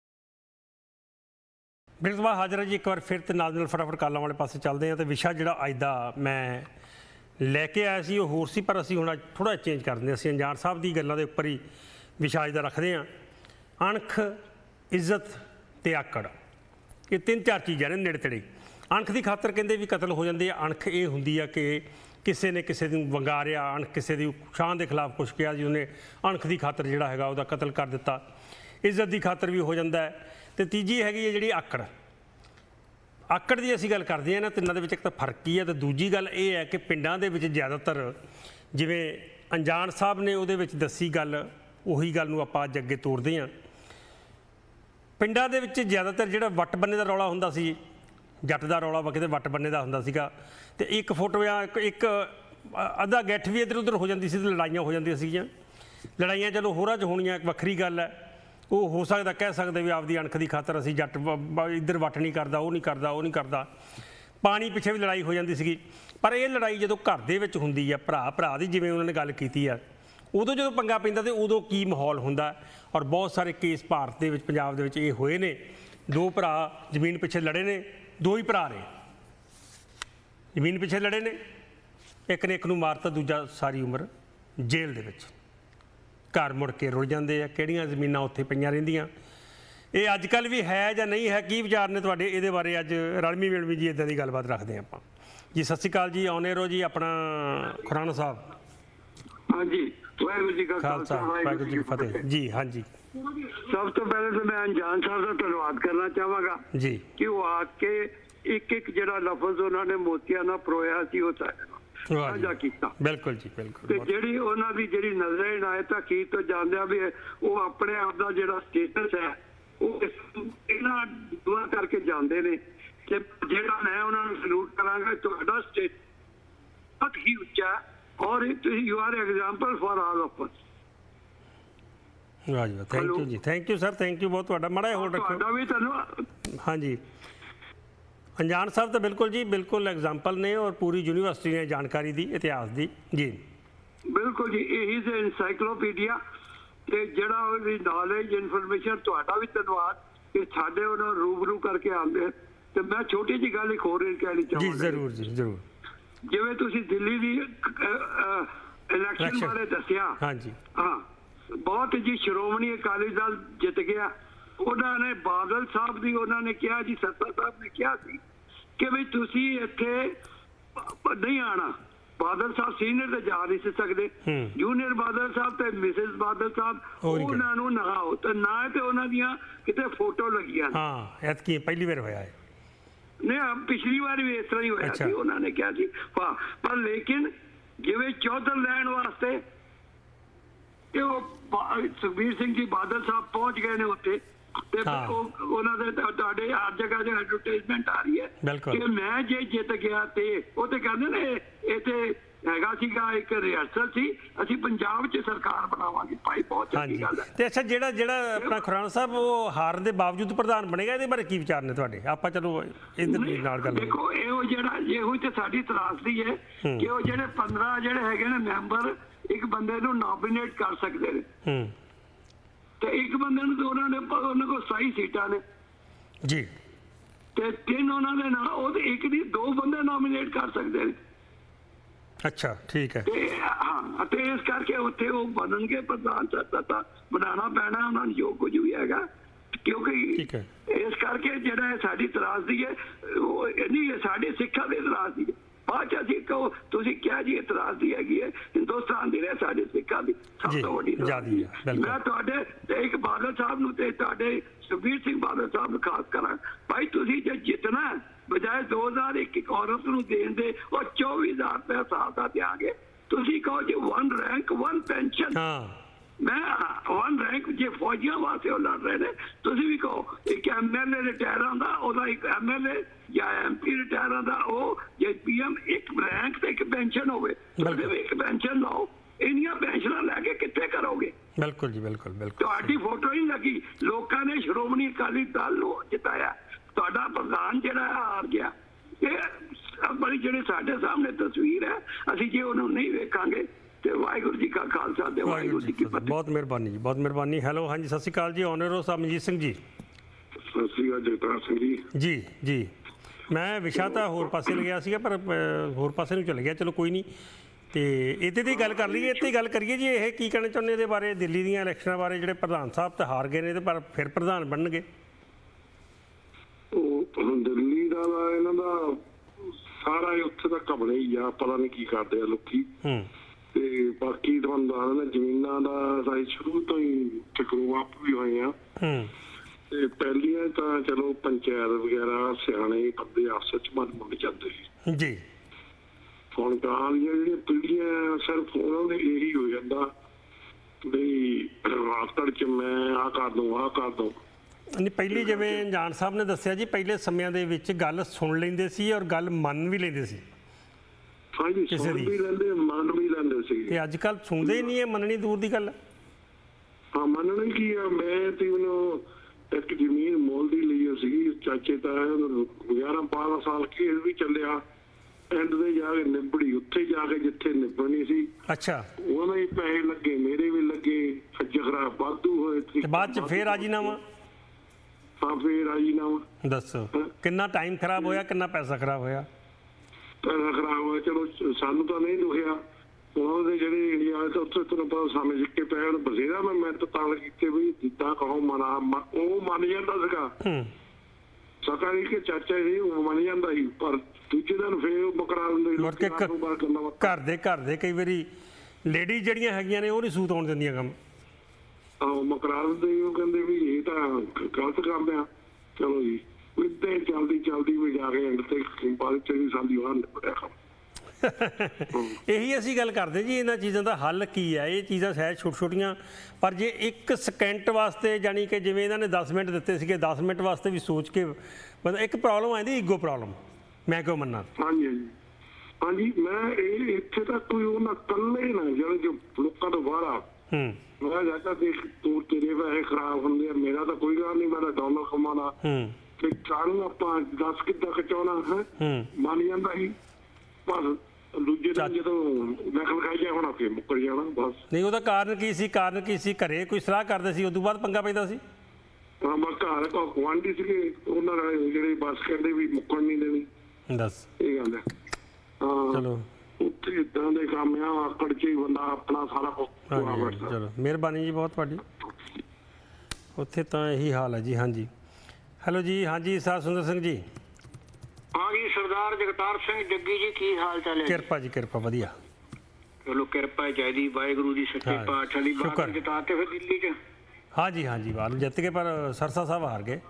ਬ੍ਰੇਕ ਤੋਂ ਬਾਅਦ ਹਾਜ਼ਰ ਹੈ ਜੀ ਇੱਕ ਵਾਰ ਫਿਰ, ਤੇ ਨਾਲ ਨਾਲ ਫਟਾਫਟ ਕਾਲਾਂ ਵਾਲੇ ਪਾਸੇ ਚੱਲਦੇ ਹਾਂ। ਅਤੇ ਵਿਸ਼ਾ ਜਿਹੜਾ ਅੱਜ ਦਾ ਮੈਂ ਲੈ ਕੇ ਆਇਆ ਸੀ ਉਹ ਹੋਰ ਸੀ, ਪਰ ਅਸੀਂ ਹੁਣ ਅੱਜ ਥੋੜ੍ਹਾ ਚੇਂਜ ਕਰ ਦਿੰਦੇ ਹਾਂ। ਅਸੀਂ ਅਣਜਾਣ ਸਾਹਿਬ ਦੀ ਗੱਲਾਂ ਦੇ ਉੱਪਰ ਹੀ ਵਿਸ਼ਾ ਅੱਜ ਦਾ ਰੱਖਦੇ ਹਾਂ। ਅਣਖ, ਇੱਜ਼ਤ ਅਤੇ ਆਕੜ, ਇਹ ਤਿੰਨ ਚਾਰ ਚੀਜ਼ਾਂ ਨੇ ਨੇੜੇ ਤੇੜੇ। ਅਣਖ ਦੀ ਖਾਤਰ ਕਹਿੰਦੇ ਵੀ ਕਤਲ ਹੋ ਜਾਂਦੇ ਆ। ਅਣਖ ਇਹ ਹੁੰਦੀ ਆ ਕਿ ਕਿਸੇ ਨੇ ਕਿਸੇ ਨੂੰ ਵੰਗਾਰਿਆ, ਅਣਖ ਕਿਸੇ ਦੀ ਸ਼ਾਨ ਦੇ ਖਿਲਾਫ ਕੁਛ ਕਿਹਾ ਜੀ, ਉਹਨੇ ਅਣਖ ਦੀ ਖਾਤਰ ਜਿਹੜਾ ਹੈਗਾ ਉਹਦਾ ਕਤਲ ਕਰ ਦਿੱਤਾ। ਇੱਜ਼ਤ ਦੀ ਖਾਤਰ ਵੀ ਹੋ ਜਾਂਦਾ ਹੈ। ਅਤੇ ਤੀਜੀ ਹੈਗੀ ਹੈ ਜਿਹੜੀ ਆਕੜ। ਆਕੜ ਦੀ ਅਸੀਂ ਗੱਲ ਕਰਦੇ ਹਾਂ ਨਾ, ਤਿੰਨਾਂ ਦੇ ਵਿੱਚ ਇੱਕ ਤਾਂ ਫਰਕ ਕੀ ਹੈ, ਅਤੇ ਦੂਜੀ ਗੱਲ ਇਹ ਹੈ ਕਿ ਪਿੰਡਾਂ ਦੇ ਵਿੱਚ ਜ਼ਿਆਦਾਤਰ, ਜਿਵੇਂ ਅਣਜਾਣ ਸਾਹਿਬ ਨੇ ਉਹਦੇ ਵਿੱਚ ਦੱਸੀ ਗੱਲ, ਉਹੀ ਗੱਲ ਨੂੰ ਆਪਾਂ ਅੱਜ ਅੱਗੇ ਤੋਰਦੇ ਹਾਂ। ਪਿੰਡਾਂ ਦੇ ਵਿੱਚ ਜ਼ਿਆਦਾਤਰ ਜਿਹੜਾ ਵੱਟ ਬੰਨੇ ਦਾ ਰੌਲਾ ਹੁੰਦਾ ਸੀ, ਜੱਟ ਦਾ ਰੌਲਾ ਕਿਤੇ ਵੱਟ ਬੰਨੇ ਦਾ ਹੁੰਦਾ ਸੀਗਾ, ਅਤੇ ਇੱਕ ਫੋਟੋ ਜਾਂ ਇੱਕ ਇੱਕ ਅੱਧਾ ਗੱਠ ਵੀ ਇੱਧਰ ਉੱਧਰ ਹੋ ਜਾਂਦੀ ਸੀ, ਅਤੇ ਲੜਾਈਆਂ ਹੋ ਜਾਂਦੀਆਂ ਸੀਗੀਆਂ। ਲੜਾਈਆਂ ਚਲੋ ਹੋਰਾਂ 'ਚ ਹੋਣੀਆਂ, ਇੱਕ ਵੱਖਰੀ ਗੱਲ ਹੈ। ਉਹ ਹੋ ਸਕਦਾ ਕਹਿ ਸਕਦੇ ਵੀ ਆਪਦੀ ਅਣਖ ਦੀ ਖਾਤਰ ਅਸੀਂ ਜੱਟ ਇੱਧਰ ਵੱਟ ਨਹੀਂ ਕਰਦਾ, ਉਹ ਨਹੀਂ ਕਰਦਾ, ਉਹ ਨਹੀਂ ਕਰਦਾ। ਪਾਣੀ ਪਿੱਛੇ ਵੀ ਲੜਾਈ ਹੋ ਜਾਂਦੀ ਸੀਗੀ। ਪਰ ਇਹ ਲੜਾਈ ਜਦੋਂ ਘਰ ਦੇ ਵਿੱਚ ਹੁੰਦੀ ਆ, ਭਰਾ ਭਰਾ ਦੀ, ਜਿਵੇਂ ਉਹਨਾਂ ਨੇ ਗੱਲ ਕੀਤੀ ਆ, ਉਦੋਂ ਜਦੋਂ ਪੰਗਾ ਪੈਂਦਾ ਤਾਂ ਉਦੋਂ ਕੀ ਮਾਹੌਲ ਹੁੰਦਾ। ਔਰ ਬਹੁਤ ਸਾਰੇ ਕੇਸ ਭਾਰਤ ਦੇ ਵਿੱਚ, ਪੰਜਾਬ ਦੇ ਵਿੱਚ ਇਹ ਹੋਏ ਨੇ। ਦੋ ਭਰਾ ਜ਼ਮੀਨ ਪਿੱਛੇ ਲੜੇ ਨੇ, ਦੋ ਹੀ ਭਰਾ ਨੇ ਜ਼ਮੀਨ ਪਿੱਛੇ ਲੜੇ ਨੇ, ਇੱਕ ਨੇ ਇੱਕ ਨੂੰ ਮਾਰਤਾ, ਦੂਜਾ ਸਾਰੀ ਉਮਰ ਜੇਲ੍ਹ ਦੇ ਵਿੱਚ। ਘਰ ਮੁੜ ਕੇ ਰੁਲ ਜਾਂਦੇ ਆ, ਕਿਹੜੀਆਂ ਜ਼ਮੀਨਾਂ ਉੱਥੇ ਪਈਆਂ ਰਹਿੰਦੀਆਂ। ਇਹ ਅੱਜ ਕੱਲ੍ਹ ਵੀ ਹੈ ਜਾਂ ਨਹੀਂ ਹੈ, ਕੀ ਵਿਚਾਰ ਨੇ ਤੁਹਾਡੇ ਇਹਦੇ ਬਾਰੇ? ਅੱਜ ਰਲਮੀ ਮਿਲਵੀਂ ਜੀ ਇੱਦਾਂ ਦੀ ਗੱਲਬਾਤ ਰੱਖਦੇ ਹਾਂ ਆਪਾਂ ਜੀ। ਸਤਿ ਸ਼੍ਰੀ ਅਕਾਲ ਜੀ, ਆਉਨੇ ਰਹੋ ਜੀ। ਆਪਣਾ ਖੁਰਾਨਾ ਸਾਹਿਬ। ਹਾਂਜੀ, ਵਾਹਿਗੁਰੂ ਜੀ ਕਾ ਖਾਲਸਾ, ਵਾਹਿਗੁਰੂ ਜੀ ਕੀ ਫਤਿਹ ਜੀ। ਹਾਂਜੀ, ਸਭ ਤੋਂ ਪਹਿਲਾਂ ਤਾਂ ਮੈਂ ਅਣਜਾਣ ਸਾਹਿਬ ਦਾ ਧੰਨਵਾਦ ਕਰਨਾ ਚਾਹਾਂਗਾ ਜੀ, ਕਿ ਉਹ ਆ ਕੇ ਇੱਕ ਇੱਕ ਜਿਹੜਾ ਲਫ਼ਜ਼ ਉਹਨਾਂ ਨੇ ਮੋਤੀਆਂ ਨਾਲ ਪਰੋਇਆ ਸੀ ਉਹ ਸਾਂਝਾ ਕੀਤਾ। ਬਿਲਕੁਲ ਜੀ ਬਿਲਕੁਲ। ਤੇ ਜਿਹੜੀ ਉਹਨਾਂ ਦੀ ਜਿਹੜੀ ਨਜ਼ਰ ਇਨਾਇਤ ਹਕੀਰ ਤੋਂ ਜਾਂਦਿਆਂ ਵੀ ਉਹ ਆਪਣੇ ਆਪ ਦਾ ਜਿਹੜਾ ਸਟੇਟਸ ਹੈ ਉਹ ਇਹਨਾਂ ਦੁਆ ਕਰਕੇ ਜਾਂਦੇ ਨੇ ਕਿ ਜਿਹੜਾ ਮੈਂ ਉਹਨਾਂ ਨੂੰ ਸਲੂਟ ਕਰਾਂਗਾ। ਤੁਹਾਡਾ ਸਟੇਟ ਬਹੁਤ ਹੀ ਉੱਚਾ ਔਰ you are example for all of us. ਵਾਹ ਜੀ ਥੈਂਕ ਯੂ ਜੀ, thank you sir, thank you ਬਹੁਤ। ਤੁਹਾਡਾ ਮਾੜਾ ਹੋਲਡ ਰੱਖੋ। ਤੁਹਾਡਾ ਵੀ ਧੰਨਵਾਦ। ਹਾਂਜੀ ਅਨਜਾਨ ਸਾਹਿਬ ਤਾਂ ਬਿਲਕੁਲ ਜੀ ਬਿਲਕੁਲ ਐਗਜ਼ਾਮਪਲ ਨੇ ਔਰ ਪੂਰੀ ਯੂਨੀਵਰਸਿਟੀ ਨੇ ਜਾਣਕਾਰੀ ਦੀ ਇਤਿਹਾਸ ਦੀ ਜੀ। ਬਿਲਕੁਲ ਜੀ, ਇਹੀ ਤੇ ਇਨਸਾਈਕਲੋਪੀਡੀਆ ਤੇ ਜਿਹੜਾ ਉਹਦੀ ਨੌਲੇਜ ਇਨਫੋਰਮੇਸ਼ਨ। ਤੁਹਾਡਾ ਵੀ ਧੰਨਵਾਦ ਕਿ ਸਾਡੇ ਉਹਨਾਂ ਰੂਬਰੂ ਕਰਕੇ ਆਉਂਦੇ। ਤੇ ਮੈਂ ਛੋਟੀ ਜਿਹੀ ਗੱਲ ਇੱਕ ਹੋਰ ਕਹਿਣੀ ਚਾਹਾਂਗਾ ਜੀ। ਜ਼ਰੂਰ ਜੀ ਜ਼ਰੂਰ। ਜਿਵੇਂ ਤੁਸੀਂ ਦਿੱਲੀ ਦੀ ਇਲੈਕਸ਼ਨ ਬਾਰੇ ਦੱਸਿਆ, ਹਾਂਜੀ ਹਾਂ ਬਹੁਤ ਜੀ ਸ਼੍ਰੋਮਣੀ ਅਕਾਲੀ ਦਲ ਜਿੱਤ ਗਿਆ। ਉਹਨਾਂ ਨੇ ਬਾਦਲ ਸਾਹਿਬ ਦੀ ਉਹਨਾਂ ਨੇ ਕਿਹਾ ਜੀ, ਸੱਤਾ ਸਾਹਿਬ ਨੇ ਕਿਹਾ ਸੀ ਕਿ ਵੀ ਤੁਸੀਂ ਇੱਥੇ ਨਹੀਂ ਆਣਾ। ਬਾਦਲ ਸਾਹਿਬ ਸੀਨੀਅਰ ਤੇ ਜਾ ਨਹੀਂ ਸੀ ਸਕਦੇ, ਜੂਨੀਅਰ ਬਾਦਲ ਸਾਹਿਬ ਤੇ ਮਿਸਿਸ ਬਾਦਲ ਸਾਹਿਬ ਉਹਨਾਂ ਨੂੰ ਨਗਾਓ ਤੇ ਨਾ ਤੇ ਉਹਨਾਂ ਦੀਆਂ ਕਿਤੇ ਫੋਟੋ ਲੱਗੀਆਂ। ਹਾਂ ਐਤਕੀ ਪਹਿਲੀ ਵਾਰ ਹੋਇਆ ਹੈ। ਨਹੀਂ ਪਿਛਲੀ ਵਾਰ ਵੀ ਇਸ ਤਰ੍ਹਾਂ ਹੀ ਹੋਇਆ ਸੀ। ਉਹਨਾਂ ਨੇ ਕਿਹਾ ਸੀ ਪਰ ਲੇਕਿਨ ਜਿਵੇਂ ਚੌਧਰ ਲੈਣ ਵਾਸਤੇ ਤੇ ਉਹ ਸੁਖਬੀਰ ਸਿੰਘ ਜੀ ਬਾਦਲ ਸਾਹਿਬ ਪਹੁੰਚ ਗਏ ਨੇ ਉੱਥੇ ਤੇ ਉਹਨਾਂ ਦੇ ਤੁਹਾਡੇ ਹਰ ਜਗ੍ਹਾ ਤੇ ਐਡਵਰਟਾਈਜ਼ਮੈਂਟ ਆ ਰਹੀ ਹੈ ਕਿ ਮੈਂ ਜੇ ਜਿੱਤ ਗਿਆ ਤੇ ਉਹ ਤੇ ਕਹਿੰਦੇ ਨੇ ਇਹ ਤੇ ਹੈਗਾ ਸੀਗਾ ਇੱਕ ਰਿਹਰਸਲ ਸੀ, ਅਸੀਂ ਪੰਜਾਬ 'ਚ ਸਰਕਾਰ ਬਣਾਵਾਂਗੇ। ਭਾਈ ਬਹੁਤ ਚੰਗੀ ਗੱਲ ਹੈ। ਤੇ ਅੱਛਾ ਜਿਹੜਾ ਜਿਹੜਾ ਆਪਣਾ ਖੁਰਾਣਾ ਸਾਹਿਬ ਉਹ ਹਾਰਨ ਦੇ ਬਾਵਜੂਦ ਪ੍ਰਧਾਨ ਬਣੇਗਾ, ਇਹਦੇ ਬਾਰੇ ਕੀ ਵਿਚਾਰ ਨੇ ਤੁਹਾਡੇ? ਆਪਾਂ ਚਲੋ ਇਧਰ ਨਾਲ ਗੱਲ ਦੇਖੋ। ਇਹੋ ਜਿਹੜਾ ਇਹੋ ਤੇ ਸਾਡੀ ਤਰਾਸਦੀ ਹੈ ਕਿ ਉਹ ਜਿਹੜੇ ਪੰਦਰਾਂ ਜਿਹੜੇ ਹੈਗੇ ਨੇ ਮੈਂਬਰ ਇੱਕ ਬੰਦੇ ਨੂੰ ਨੋਮੀਨੇਟ ਕਰ ਸਕਦੇ ਨੇ ਤੇ ਇੱਕ ਬੰਦੇ ਨੂੰ ਤੇ ਉਹਨਾਂ ਨੇ ਉਹਨਾਂ ਕੋਲ ਸਹੀ ਸੀਟਾਂ ਨੇ ਜੀ ਤੇ ਤਿੰਨ ਉਹਨਾਂ ਦੇ ਨਾਲ ਉਹ ਇੱਕ ਦੀ ਦੋ ਬੰਦੇ ਨੋਮੀਨੇਟ ਕਰ ਸਕਦੇ ਨੇ। ਅੱਛਾ ਠੀਕ ਹੈ। ਤੇ ਹਾਂ ਤੇ ਇਸ ਕਰਕੇ ਉੱਥੇ ਉਹ ਬਣਨਗੇ ਪ੍ਰਧਾਨ ਸੱਤਾ ਬਣਾਉਣਾ ਪੈਣਾ ਉਹਨਾਂ ਨੂੰ ਜੋ ਕੁਝ ਵੀ ਹੈਗਾ ਕਿਉਂਕਿ ਇਸ ਕਰਕੇ ਜਿਹੜਾ ਸਾਡੀ ਤਰਾਸਦੀ ਹੈ ਉਹ ਨਹੀਂ ਸਾਡੀ ਸਿੱਖਾਂ ਦੀ ਤਰਾਸਦੀ ਹੈ। ਬਾਅਦ ਚ ਅਸੀਂ ਕਹੋ ਤੁਸੀਂ ਕਿਹਾ ਜੀ ਇਤਰਾਜ਼ ਦੀ ਹੈਗੀ ਹੈ ਹਿੰਦੁਸਤਾਨ ਦੀ ਨੇ ਸਾਡੇ ਸਿੱਖਾਂ ਦੀ ਸਭ ਤੋਂ ਵੱਡੀ ਤਰਾਸਦੀ ਹੈ। ਮੈਂ ਤੁਹਾਡੇ ਤੇ ਇੱਕ ਬਾਦਲ ਸਾਹਿਬ ਨੂੰ ਤੇ ਤੁਹਾਡੇ ਸੁਖਬੀਰ ਸਿੰਘ ਬਾਦਲ ਸਾਹਿਬ ਨੂੰ ਖਾਸ ਕਰਾਂ ਭਾਈ ਤੁਸੀਂ ਜੇ ਜਿੱਤਣਾ ਬਜਾਏ ਦੋ ਹਜ਼ਾਰ ਇੱਕ ਇੱਕ ਔਰਤ ਨੂੰ ਦੇਣ ਦੇ ਉਹ ਚੌਵੀ ਹਜ਼ਾਰ ਰੁਪਇਆ ਸਾਲ ਦਾ ਦਿਆਂਗੇ। ਤੁਸੀਂ ਕਹੋ ਜੀ ਵਨ ਰੈਂਕ ਵਨ ਪੈਨਸ਼ਨ। ਮੈਂ ਵਨ ਰੈਂਕ ਜੇ ਫੌਜੀਆਂ ਵਾਸਤੇ ਉਹ ਲੜ ਰਹੇ ਨੇ ਤੁਸੀਂ ਵੀ ਕਹੋ ਇੱਕ ਐਮ ਐਲ ਏ ਰਿਟਾਇਰ ਆਉਂਦਾ ਉਹਦਾ ਇੱਕ ਐਮ ਐਲ ਏ ਜਾਂ ਐਮ ਪੀ ਰਿਟਾਇਰ ਆਉਂਦਾ ਉਹ ਜੇ ਪੀ ਐਮ ਇੱਕ ਰੈਂਕ ਤੇ ਇੱਕ ਪੈਨਸ਼ਨ ਹੋਵੇ ਤੁਸੀਂ ਵੀ ਇੱਕ ਪੈਨਸ਼ਨ ਲਾਓ। ਇੰਨੀਆਂ ਪੈਨਸ਼ਨਾਂ ਲੈ ਕੇ ਕਿੱਥੇ ਕਰੋਗੇ? ਬਿਲਕੁਲ ਜੀ ਬਿਲਕੁਲ ਬਿਲਕੁਲ। ਤੁਹਾਡੀ ਫੋਟੋ ਹੀ ਲੱਗੀ। ਲੋਕਾਂ ਨੇ ਸ਼੍ਰੋਮਣੀ ਅਕਾਲੀ ਦਲ ਨੂੰ ਜਿਤਾਇਆ, ਤੁਹਾਡਾ ਪ੍ਰਧਾਨ ਜਿਹੜਾ ਹਾਰ ਗਿਆ। ਇਹ ਬੜੀ ਜਿਹੜੇ ਸਾਡੇ ਸਾਹਮਣੇ ਤਸਵੀਰ ਹੈ ਅਸੀਂ ਜੇ ਉਹਨੂੰ ਨਹੀਂ ਵੇਖਾਂਗੇ ਤੇ ਵਾਹਿਗੁਰੂ ਜੀ ਕਾ ਖਾਲਸਾ ਤੇ ਵਾਹਿਗੁਰੂ ਜੀ ਕੀ ਫਤਿਹ। ਬਹੁਤ ਮਿਹਰਬਾਨੀ ਜੀ ਬਹੁਤ ਮਿਹਰਬਾਨੀ। ਹੈਲੋ ਹਾਂਜੀ ਸਤਿ ਸ਼੍ਰੀ ਅਕਾਲ ਜੀ ਆਨਰੋ ਸਾਹਿਬ ਸਿੰਘ ਜੀ। ਸਤਿ ਸ਼੍ਰੀ ਅਕਾਲ ਜਗਤਾਰ ਸਿੰਘ ਜੀ। ਜੀ ਜੀ ਮੈਂ ਵਿਸ਼ਾ ਤਾਂ ਹੋਰ ਪਾਸੇ ਲੱਗਿਆ ਸੀਗਾ ਪਰ ਹੋਰ ਪਾਸੇ ਨੂੰ ਚਲ ਗਿਆ। ਚਲੋ ਕੋਈ ਨਹੀਂ ਤੇ ਇਹਦੇ ਦੀ ਗੱਲ ਕਰ ਲਈਏ। ਇੱਥੇ ਗੱਲ ਕਰੀਏ ਜੀ ਇਹ ਕੀ ਕਹਿਣਾ ਚਾਹੁੰਦੇ ਇਹਦੇ ਬਾਰੇ ਦਿੱਲੀ ਦੀਆਂ ਇਲੈਕਸ਼ਨਾਂ ਬਾਰੇ ਜਿਹੜੇ ਪ੍ਰਧਾਨ ਸਾਹਿਬ ਤਾਂ ਹਾਰ ਗਏ ਨੇ ਤੇ ਪਰ ਫਿਰ ਪ੍ਰਧਾਨ ਬਣਨਗੇ। ਉਹ ਦਿੱਲੀ ਦਾ ਇਹਨਾਂ ਦਾ ਸਾਰਾ ਉੱਥੇ ਦਾ ਘਬਲੇ ਹੀ ਆ ਪਤਾ ਨਹੀਂ ਕੀ ਕਰਦੇ ਆ ਲੋਕੀ। ਤੇ ਬਾਕੀ ਤੁਹਾਨੂੰ ਦੱਸ ਦਿੰਦਾ ਜ਼ਮੀਨਾਂ ਦਾ ਸਾਈ ਸ਼ੁਰੂ ਤੋਂ ਹੀ ਟਕਰੂ ਆਪ ਵੀ ਹੋਏ ਆ ਤੇ ਪਹਿਲੀਆਂ ਤਾਂ ਚਲੋ ਪੰਚਾਇਤ ਵਗੈਰਾ ਸਿਆਣੇ ਬੰਦੇ ਆਪਸ ਚ ਮਨ ਮੁੰਡ ਜਾਂਦੇ ਸੀ ਜੀ। ਹੁਣ ਗਾਂ ਦੀਆਂ ਜਿਹੜੀਆਂ ਪੀੜ੍ਹੀਆਂ ਸਿਰਫ ਉਹਨਾਂ ਦੇ ਇਹੀ ਹੋ ਜਾਂਦਾ ਵੀ ਰਾਤੜ ਚ ਮੈਂ ਆਹ ਕਰ ਦੂੰ ਆਹ ਕਰ ਦੂੰ। ਨਹੀਂ ਪਹਿਲੀ ਜਿਵੇਂ ਅਨਜਾਨ ਸਾਹਿਬ ਨੇ ਦੱਸਿਆ ਜੀ ਪਹਿਲੇ ਸਮਿਆਂ ਦੇ ਵਿੱਚ ਗੱਲ ਸੁਣ ਲੈਂਦੇ ਸੀ ਔਰ ਗੱਲ ਮੰਨ ਵੀ ਲੈਂਦੇ ਸੀ। ਹਾਂਜੀ ਸੁਣ ਵੀ ਲੈਂਦੇ ਮੰਨ ਵੀ ਲੈਂਦੇ ਸੀ ਤੇ ਅੱਜ ਕੱਲ੍ਹ ਸੁਣਦੇ ਹੀ ਨਹੀਂ ਹੈ, ਮੰਨਣੀ ਦੂਰ ਦੀ ਗੱਲ। ਹਾਂ ਮੰਨਣਾ ਕੀ ਆ। ਮੈਂ ਤੇ ਉਹਨੂੰ ਇੱਕ ਜ਼ਮੀਨ ਮੁੱਲ ਦੀ ਲਈ ਸੀਗੀ ਚਾਚੇ ਤਾਂ ਗਿਆਰਾਂ ਬਾਰਾਂ ਸਾਲ ਖੇਡ ਵੀ ਚੱਲਿਆ ਐਂਡ ਦੇ ਜਾ ਕੇ ਨਿਬੜੀ ਉੱਥੇ ਜਾ ਕੇ ਜਿੱਥੇ ਨਿਬੜਨੀ ਸੀ। ਅੱਛਾ ਉਹਨਾਂ ਹੀ ਪੈਸੇ ਲੱਗੇ ਮੇਰੇ ਵੀ ਲੱਗੇ ਖੱਜਖਰਾ ਵਾਧੂ ਹੋਏ ਤੇ ਬਾਅਦ ਚ ਫੇਰ ਰਾਜੀਨਾਮਾ। ਹਾਂ ਫੇਰ ਰਾਜੀਨਾਮਾ। ਦੱਸੋ ਕਿੰਨਾ ਟਾਈਮ ਖਰਾਬ ਹੋਇਆ ਕਿੰਨਾ ਪੈਸਾ ਖਰਾਬ ਹੋਇਆ। ਪੈਸਾ ਖਰਾਬ ਹੋਇਆ ਚਲੋ ਸਾਨੂੰ ਤਾਂ ਨਹੀਂ ਦੁਖਿਆ ਉਹਨਾਂ ਦੇ ਜਿਹੜੇ ਇੰਡੀਆ ਵਾਲੇ ਤਾਂ ਉੱਥੇ ਤੁਹਾਨੂੰ ਪਤਾ ਸਾਹਮਣੇ ਜਿੱਕੇ ਪਏ ਬਸੇਰਾ ਮੈਂ ਮਿਹਨਤ ਤਾਲ ਕੀਤੇ ਵੀ ਜਿੱਦਾਂ ਕਹੋ ਮਨਾ ਉਹ ਮੰਨ ਜਾਂਦਾ ਸੀਗਾ ਸਰਕਾਰੀ ਕਿ ਚਾਚਾ ਸੀ ਉਹ ਮੰਨ ਜਾਂਦਾ ਸੀ ਪਰ ਦੂਜੇ ਦਿਨ ਫੇਰ ਉਹ ਬਕਰਾ ਦਿੰਦੇ ਘਰ ਦੇ ਘਰ ਦੇ ਕਈ ਵਾਰੀ ਲੇਡੀ ਜਿਹੜੀਆਂ ਹੈਗੀਆਂ ਨੇ ਉਹ ਨਹੀਂ ਸੂਤ ਆਉਣ ਦਿੰਦੀਆਂ ਕੰਮ। ਆਹੋ ਮਕਰਾ ਦਿੰਦੇ ਉਹ ਕਹਿੰਦੇ ਵੀ ਇਹ ਤਾਂ ਗਲਤ ਕੰਮ ਆ। ਚਲੋ ਜੀ ਇੱਦਾਂ ਚੱਲਦੀ ਚੱਲਦੀ ਵੀ ਜਾ ਕੇ ਐਂਡ ਤੇ ਬਾਅਦ ਚ ਸਾਡੀ ਵਾਰ ਨਿਬੜਿਆ ਕੰਮ। ਇਹੀ ਅਸੀਂ ਗੱਲ ਕਰਦੇ ਜੀ, ਇਹਨਾਂ ਚੀਜ਼ਾਂ ਦਾ ਹੱਲ ਕੀ ਹੈ। ਇਹ ਚੀਜ਼ਾਂ ਸ਼ਾਇਦ ਛੋਟ ਛੋਟੀਆਂ, ਪਰ ਜੇ ਇੱਕ ਸਕਿੰਟ ਵਾਸਤੇ, ਜਾਨੀ ਕਿ ਜਿਵੇਂ ਇਹਨਾਂ ਨੇ ਦਸ ਮਿੰਟ ਦਿੱਤੇ ਸੀਗੇ, ਦਸ ਮਿੰਟ ਵਾਸਤੇ ਵੀ ਸੋਚ ਕੇ, ਮਤਲਬ ਇੱਕ ਪ੍ਰੋਬਲਮ ਆਉਂਦੀ ਈਗੋ ਪ੍ਰੋਬਲਮ, ਮੈਂ ਕਿਉਂ ਮੰਨਾਂ। ਹਾਂਜੀ ਹਾਂਜੀ ਹਾਂਜੀ ਮੈਂ ਇਹ ਇੱਥੇ ਤਾਂ ਕੋਈ ਉਹਨਾਂ ਇਕੱਲੇ ਨਾ ਜਿਹੜੇ ਜੋ ਲੋਕਾਂ ਤੋਂ ਬਾਹਰ ਆ। ਹੂੰ ਮੈਂ ਜਾਂਦਾ ਦੇਖ ਤੂੰ ਤੇਰੇ ਪੈਸੇ ਖਰਾਬ ਹੁੰਦੇ ਆ, ਮੇਰਾ ਤਾਂ ਕੋਈ ਗੱਲ ਨਹੀਂ, ਮੈਂ ਤਾਂ ਡਾਲਰ ਕਮਾਉਣਾ। ਹੂੰ ਤੇ ਕਾਹਨੂੰ ਆਪਾਂ ਦਸ ਕਿੱਦਾਂ ਖਚਾਉਣਾ ਹੈ, ਹੂੰ ਮੰਨ ਜਾਂਦਾ ਸੀ। ਪਰ ਦੂਜੇ ਦਿਨ ਜਦੋਂ ਨਕਲ ਖਾਈ ਜਾ ਹੁਣ ਆਪੇ ਮੁੱਕਰ ਜਾਣਾ ਬਸ। ਨਹੀਂ, ਉਹਦਾ ਕਾਰਨ ਕੀ ਸੀ? ਕਾਰਨ ਕੀ ਸੀ? ਘਰੇ ਕੋਈ ਸਲਾਹ ਕਰਦੇ ਸੀ, ਉਦੋਂ ਬਾਅਦ ਪੰਗਾ ਪੈਂਦਾ ਸੀ। ਹਾਂ ਮੈਂ ਘਰ ਕੋ ਗੁਆਂਢੀ ਸੀਗੇ, ਉਹਨਾਂ ਨਾਲ ਜਿਹੜੇ ਬਸ ਕਹਿੰਦੇ ਵੀ ਮੁੱਕਣ ਨਹੀਂ ਦੇਣੀ। ਦੱਸ ਇਹ ਗੱਲ ਹੈ। ਹਾਂ ਚਲੋ ਉੱਥੇ ਇਦਾਂ ਦੇ ਕੰਮ ਆ, ਆਕੜ ਚ ਹੀ ਬੰਦਾ ਆਪਣਾ ਸਾਰਾ ਕੁਝ ਪੂਰਾ ਬੈਠਦਾ। ਚਲੋ ਮਿਹਰਬਾਨੀ ਜੀ ਬਹੁਤ ਤੁਹਾਡੀ। ਉੱਥੇ ਤਾਂ ਇਹੀ ਹਾਲ ਹੈ ਜੀ। ਹਾਂਜੀ ਹੈਲੋ ਜੀ। ਹਾਂਜੀ ਸਰ ਸੁੰਦਰ ਸਿੰਘ ਜੀ। हाँ जी सरदार जगतार सिंह जग्गी जी की हाल चाल है? ਕਿਰਪਾ ਜੀ ਕਿਰਪਾ ਵਧੀਆ। चलो किरपा चाहिए वाहिगुरू जी सच्चे हाँ, पातशाह दी बात शुक्र। जिताते फिर दिल्ली च। हाँ जी हाँ जी बाल जित गए, पर सरसा साहब हार गए।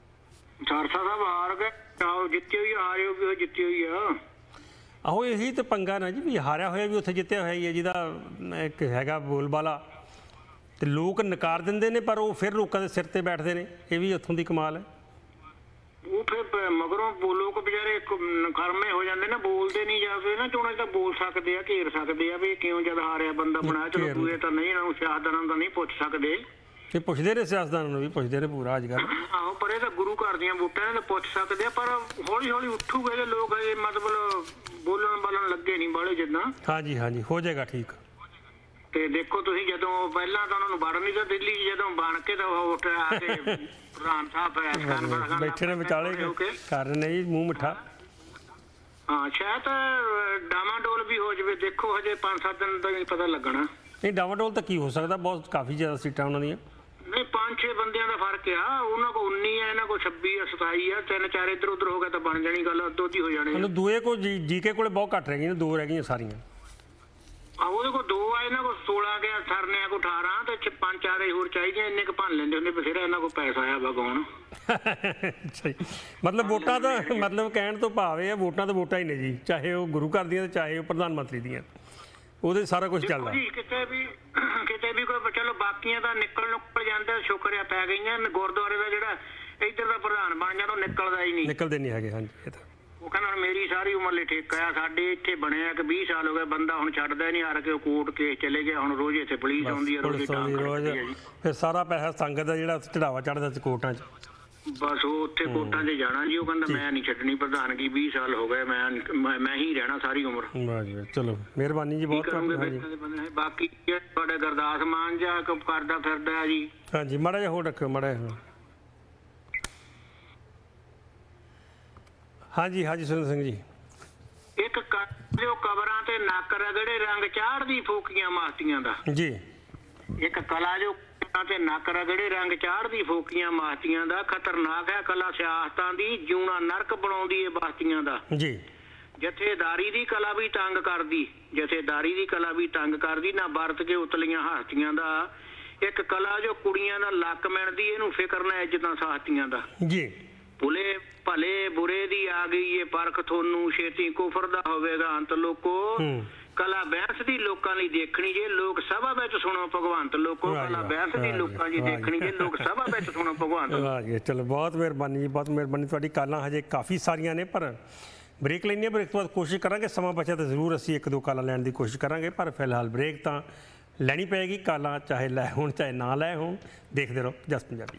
सरसा साहब हार गए, आओ जिते हुई हारे हो भी हो जिते हुई है। ਆਹੋ ਇਹੀ ਤਾਂ ਪੰਗਾ ਨਾ ਜੀ, ਵੀ ਹਾਰਿਆ ਹੋਇਆ ਵੀ ਉੱਥੇ ਜਿੱਤਿਆ ਹੋਇਆ ਹੀ ਹੈ, ਜਿਹਦਾ ਇੱਕ ਹੈਗਾ ਬੋਲਬਾਲਾ, ਤੇ ਲੋਕ ਨਕਾਰ ਦਿੰਦੇ ਨੇ, ਪਰ ਉਹ ਫਿਰ ਲੋਕਾਂ ਦੇ ਸਿਰ ਤੇ ਬੈਠਦੇ ਨੇ। ਇਹ ਵੀ ਉੱਥੋਂ ਦੀ ਕਮਾਲ ਹੈ। ਉਹ ਫਿਰ ਮਗਰੋਂ ਲੋਕ ਵਿਚਾਰੇ ਨਕਰਮੇ ਹੋ ਜਾਂਦੇ ਨੇ, ਬੋਲਦੇ ਨਹੀਂ ਜਾਂਦੇ ਨਾ। ਚੋਣਾਂ ਤਾਂ ਬੋਲ ਸਕਦੇ ਆ, ਘੇਰ ਸਕਦੇ ਆ ਵੀ ਕਿਉਂ ਜਦ ਹਾਰਿਆ ਬੰਦਾ ਬਣਾਇਆ। ਚਲੋ ਦੂਏ ਤਾਂ ਨਹੀਂ, ਇਹਨਾਂ ਨੂੰ ਸਿਆਸਤਦਾਨਾਂ ਦਾ ਨਹੀਂ ਪੁੱਛ ਸਕਦੇ। ਤੇ ਪੁੱਛਦੇ ਨੇ ਸਿਆਸਤਦਾਨਾਂ ਨੂੰ ਵੀ, ਪੁੱਛਦੇ ਨੇ ਪੂਰਾ ਅੱਜ ਕੱਲ੍ਹ। ਆਹੋ ਪਰ ਇਹ ਤਾਂ ਗੁਰੂ ਘਰ ਦੀਆਂ ਵੋਟਾਂ ਨੇ ਤਾਂ ਪੁੱਛ ਸਕਦੇ ਆ, ਪਰ ਹੌਲੀ ਹੌਲੀ ਉੱਠੂਗੇ ਜੇ ਲੋਕ। ਇਹ ਮਤਲਬ ਬੋਲਣ ਬਾਲਣ ਲੱਗੇ ਨਹੀਂ ਬਾਲੇ ਜਿੱਦਾਂ। ਹਾਂਜੀ ਹਾਂਜੀ ਹੋ ਜਾਏਗਾ ਠੀਕ। ਤੇ ਦੇਖੋ ਤੁਸੀਂ, ਜਦੋਂ ਪਹਿਲਾਂ ਤਾਂ ਉਹਨਾਂ ਨੂੰ ਵੜ ਨਹੀਂ ਤਾਂ ਦਿੱਲੀ, ਜਦੋਂ ਬਣ ਕੇ ਤਾਂ ਉਹ ਉੱਠ ਆ ਕੇ ਪ੍ਰਧਾਨ ਸਾਹਿਬ ਬੈਠੇ ਨੇ ਵਿਚਾਲੇ ਕਰ ਰਹੇ ਨੇ ਜੀ ਮੂੰਹ ਮਿੱਠਾ। ਹਾਂ ਸ਼ਾਇਦ ਡਾਮਾਡੋਲ ਵੀ ਹੋ ਜਾਵੇ। ਦੇਖੋ ਹਜੇ ਪੰਜ ਸੱਤ ਦਿਨ ਦਾ ਨਹੀਂ ਪਤਾ ਲੱਗਣਾ। ਨਹੀਂ ਡਾਵਾਡੋਲ ਤਾਂ ਕੀ ਹੋ ਸਕਦਾ, ਬਹੁਤ ਕਾਫੀ ਜ਼ਿਆਦਾ ਸੀਟਾਂ ਉਹਨਾਂ ਦੀਆਂ। ਨਹੀਂ ਪੰਜ ਛੇ ਬੰਦਿਆਂ ਦਾ ਫਰਕ ਆ, ਉਹਨਾਂ ਕੋਲ ਉੱਨੀ ਆ, ਇਹਨਾਂ ਕੋਲ ਛੱਬੀ ਆ, ਸਤਾਈ ਆ। ਤਿੰਨ ਚਾਰ ਇੱਧਰ ਉੱਧਰ ਹੋ ਗਿਆ ਤਾਂ ਬਣ ਜਾਣੀ ਗੱਲ, ਅੱਧੋ ਅੱਧੀ ਹੋ ਜਾਣੀ। ਉਹਨੂੰ ਦੂਏ ਕੋਲ ਜੀਕੇ ਕੋਲੇ ਬਹੁਤ ਘੱਟ ਰਹਿ ਗਈਆਂ, ਦੋ ਰਹਿ ਗਈਆਂ ਸਾਰੀਆਂ। ਆ ਉਹਦੇ ਕੋਲ ਦੋ ਆ, ਇਹਨਾਂ ਕੋਲ ਸੋਲਾਂ ਗਿਆ, ਸਰਨਿਆਂ ਕੋਲ ਅਠਾਰਾਂ, ਤੇ ਪੰਜ ਚਾਰ ਹੋਰ ਚਾਹੀਦੀਆਂ। ਇੰਨੇ ਕੁ ਭੰਨ ਲੈਂਦੇ ਹੁੰਦੇ ਬਥੇਰਾ, ਇਹਨਾਂ ਕੋਲ ਪੈਸਾ ਆ ਬਗਾਉਣ। ਅੱਛਾ ਜੀ, ਮਤਲਬ ਵੋਟਾਂ ਦਾ ਮਤਲਬ ਕਹਿਣ ਤੋਂ ਭਾਵ ਇਹ ਆ, ਵੋਟਾਂ ਤਾਂ ਵੋਟਾਂ ਹੀ ਨੇ ਜੀ, ਚਾਹੇ ਉਹ ਗੁਰੂ ਘਰ ਦੀਆਂ ਤੇ ਚਾਹੇ ਉਹ ਪ੍ਰਧਾਨ ਮੰਤਰੀ ਦੀਆਂ, ਉਹਦੇ ਸਾਰਾ ਕੁਝ ਚੱਲਦਾ ਜੀ। ਕਿਤੇ ਵੀ ਕਿਤੇ ਵੀ ਕੋਈ, ਚਲੋ ਬਾਕੀਆਂ ਦਾ ਨਿਕਲ ਨੁਕਲ ਜਾਂਦਾ, ਸ਼ੁਕਰਿਆ ਪੈ ਗਈਆਂ। ਗੁਰਦੁਆਰੇ ਦਾ ਜਿਹੜਾ ਇੱਧਰ ਦਾ ਪ੍ਰਧਾਨ ਬਣ ਜਾਂਦਾ, ਉਹ ਨਿਕਲਦਾ ਹੀ ਨਹੀਂ। ਨਿਕਲਦੇ ਨਹੀਂ ਹੈਗੇ। ਹਾਂਜੀ ਇਹ ਤਾਂ ਉਹ ਕਹਿੰਦਾ ਹੁਣ ਮੇਰੀ ਸਾਰੀ ਉਮਰ ਲਈ ਠੇਕਾ ਆ। ਸਾਡੇ ਇੱਥੇ ਬਣਿਆ ਕਿ ਵੀਹ ਸਾਲ ਹੋ ਗਏ, ਬੰਦਾ ਹੁਣ ਛੱਡਦਾ ਨਹੀਂ। ਹਾਰ ਕੇ ਉਹ ਕੋਰਟ ਕੇਸ ਚਲੇ ਗਿਆ, ਹੁਣ ਰੋਜ਼ ਇੱਥੇ ਪੁਲਿਸ ਆਉਂਦੀ ਹੈ, ਰੋਜ਼ ਰੋਜ਼ ਫਿਰ ਸਾਰਾ ਪੈਸਾ ਸੰਗਤ ਦਾ ਜਿਹੜਾ ਚੜਾਵਾ ਚੜਦਾ ਸੀ ਕੋਰਟਾਂ 'ਚ। ਬਸ ਉਹ ਉੱਥੇ ਕੋਰਟਾਂ 'ਚ ਜਾਣਾ ਜੀ। ਉਹ ਕਹਿੰਦਾ ਮੈਂ ਨਹੀਂ ਛੱਡਣੀ ਪ੍ਰਧਾਨਗੀ, ਵੀਹ ਸਾਲ ਹੋ ਗਏ, ਮੈਂ ਮੈਂ ਹੀ ਰਹਿਣਾ ਸਾਰੀ ਉਮਰ। ਵਾਹ ਜੀ ਚਲੋ ਮਿਹਰਬਾਨੀ ਜੀ ਬਹੁਤ। ਬਾਕੀ ਤੁਹਾਡਾ ਗੁਰਦਾਸ ਮਾਨ ਜਾ ਕਰਦਾ ਫਿਰਦਾ ਜੀ। ਹਾਂਜੀ ਮਾੜਾ ਜਿਹਾ ਹੋਰ ਰੱਖਿਓ, ਮਾੜਾ ਜਿਹਾ। ਹਾਂਜੀ ਹਾਂਜੀ ਸੁਰਿੰਦਰ ਸਿੰਘ ਜੀ। ਇੱਕ ਜੋ ਕਬਰਾਂ ਤੇ ਨੱਕ ਰਗੜੇ ਰੰਗ ਚਾੜਦੀ ਫੋਕੀਆਂ ਮਾਸਤੀਆਂ ਦਾ ਜੀ। ਇੱਕ ਕਲਾ ਜੋ ਤੇ ਨੱਕ ਰਗੜੇ ਰੰਗ ਚਾੜਦੀ ਫੋਕੀਆਂ ਮਾਸਤੀਆਂ ਦਾ, ਖਤਰਨਾਕ ਹੈ ਕਲਾ ਸਿਆਸਤਾਂ ਦੀ, ਜਿਉਣਾ ਨਰਕ ਬਣਾਉਂਦੀ ਏ ਬਾਸਤੀਆਂ ਦਾ। ਜੀ। ਜਥੇਦਾਰੀ ਦੀ ਕਲਾ ਵੀ ਤੰਗ ਕਰਦੀ, ਜਥੇਦਾਰੀ ਦੀ ਕਲਾ ਵੀ ਤੰਗ ਕਰਦੀ, ਨਾ ਵਰਤ ਕੇ ਉਤਲੀਆਂ ਹਸਤੀਆਂ ਦਾ। ਇੱਕ ਕਲਾ ਜੋ ਕੁੜੀਆਂ ਦਾ ਲੱਕ ਮਿਣਦੀ, ਇਹਨੂੰ ਫਿਕਰ ਨਾ ਇੱਜ਼ਤਾਂ ਸਾਹਤੀਆਂ ਦਾ। ਜੀ। ਭੁਲੇ ਭਲੇ ਬੁਰੇ ਦੀ ਆ ਗਈ ਏ ਪਰਖ, ਤੁਹਾਨੂੰ ਛੇਤੀ ਕੁਫਰ ਦਾ ਹੋਵੇਗਾ ਅੰਤ। ਲੋਕੋ ਕਲਾ ਬਹਿਸ ਦੀ ਲੋਕਾਂ ਲਈ ਦੇਖਣੀ ਜੇ, ਲੋਕ ਸਭਾ ਵਿੱਚ ਸੁਣੋ ਭਗਵੰਤ। ਲੋਕੋ ਕਲਾ ਬਹਿਸ ਦੀ ਲੋਕਾਂ ਦੀ ਦੇਖਣੀ ਜੇ, ਲੋਕ ਸਭਾ ਵਿੱਚ ਸੁਣੋ ਭਗਵੰਤ। ਵਾਹ ਜੀ ਚਲੋ ਬਹੁਤ ਮਿਹਰਬਾਨੀ ਜੀ, ਬਹੁਤ ਮਿਹਰਬਾਨੀ ਤੁਹਾਡੀ। ਕਾਲਾਂ ਹਜੇ ਕਾਫੀ ਸਾਰੀਆਂ ਨੇ, ਪਰ ਬ੍ਰੇਕ ਲੈਂਦੇ ਹਾਂ। ਬ੍ਰੇਕ ਤੋਂ ਬਾਅਦ ਕੋਸ਼ਿਸ਼ ਕਰਾਂਗੇ, ਸਮਾਂ ਬਚਿਆ ਤਾਂ ਜ਼ਰੂਰ ਅਸੀਂ ਇੱਕ ਦੋ ਕਾਲਾਂ ਲੈਣ ਦੀ ਕੋਸ਼ਿਸ਼ ਕਰਾਂਗੇ, ਪਰ ਫਿਲਹਾਲ ਬ੍ਰੇਕ ਤਾਂ ਲੈਣੀ ਪਏਗੀ। ਕਾਲਾਂ ਚਾਹੇ ਲੈ ਹੋਣ ਚਾਹੇ ਨਾ ਲੈ ਹੋਣ, ਦੇਖਦੇ ਰਹੋ ਜਸ ਪੰਜਾਬੀ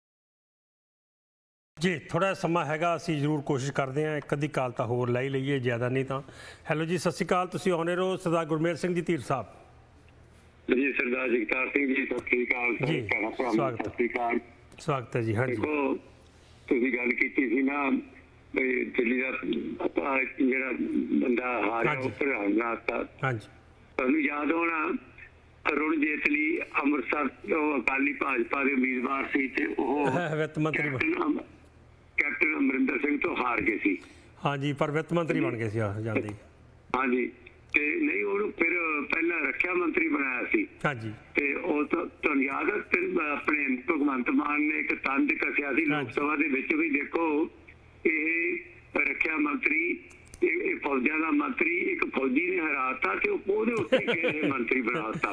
ਜੀ। ਥੋੜ੍ਹਾ ਸਮਾਂ ਹੈਗਾ, ਅਸੀਂ ਜ਼ਰੂਰ ਕੋਸ਼ਿਸ਼ ਕਰਦੇ ਹਾਂ ਇੱਕ ਅੱਧੀ ਕਾਲ ਤਾਂ ਹੋਰ ਲੈ ਹੀ ਲਈਏ, ਜ਼ਿਆਦਾ ਨਹੀਂ ਤਾਂ। ਹੈਲੋ ਜੀ ਸਤਿ ਸ਼੍ਰੀ ਅਕਾਲ, ਤੁਸੀਂ ਆਉਣੇ ਰਹੋ। ਸਰਦਾਰ ਗੁਰਮੇਲ ਸਿੰਘ ਜੀ ਧੀਰ ਸਾਹਿਬ ਜੀ। ਸਰਦਾਰ ਜਗਤਾਰ ਸਿੰਘ ਜੀ ਸਤਿ ਸ਼੍ਰੀ ਅਕਾਲ ਜੀ। ਸਵਾਗਤ ਸਤਿ ਸ਼੍ਰੀ ਅਕਾਲ, ਸਵਾਗਤ ਹੈ ਜੀ। ਹਾਂਜੀ ਦੇਖੋ ਤੁਸੀਂ ਗੱਲ ਕੀਤੀ ਸੀ ਨਾ ਦਿੱਲੀ ਦਾ ਜਿਹੜਾ ਬੰਦਾ ਹਾਰਿਆ ਉਹ ਪ੍ਰਧਾਨ ਵਾਸਤਾ, ਹਾਂਜੀ ਤੁਹਾਨੂੰ ਯਾਦ ਹੋਣਾ ਅਰੁਣ ਜੇਤਲੀ ਅੰਮ੍ਰਿਤਸਰ ਉਹ ਅਕਾਲੀ ਭਾਜਪਾ ਦੇ ਉਮੀਦਵਾਰ ਸੀ ਤੇ ਉਹ ਵਿੱਤ ਮੰਤਰੀ ਕੈਪਟਨ ਅਮਰਿੰਦਰ ਸਿੰਘ ਤੋਂ ਹਾਰ ਗਏ ਸੀ। ਹਾਂਜੀ ਪਰ ਵਿੱਤ ਮੰਤਰੀ ਬਣ ਗਏ ਸੀ ਜਾਂਦੇ। ਹਾਂਜੀ ਤੇ ਨਹੀਂ ਉਹਨੂੰ ਫਿਰ ਪਹਿਲਾਂ ਰੱਖਿਆ ਮੰਤਰੀ ਬਣਾਇਆ ਸੀ। ਹਾਂਜੀ ਤੇ ਉਹ ਤੁਹਾਨੂੰ ਯਾਦ ਹੈ ਆਪਣੇ ਭਗਵੰਤ ਮਾਨ ਨੇ ਇੱਕ ਤੰਜ ਕੱਸਿਆ ਸੀ ਲੋਕ ਸਭਾ ਦੇ ਵਿੱਚ ਵੀ। ਦੇਖੋ ਇਹ ਰੱਖਿਆ ਮੰਤਰੀ ਇਹ ਫੌਜਾਂ ਦਾ ਮੰਤਰੀ ਇੱਕ ਫੌਜੀ ਨੇ ਹਰਾਤਾ ਤੇ ਉਹਦੇ ਉੱਤੇ ਕਿਹੜੇ ਮੰਤਰੀ ਬਣਾਤਾ।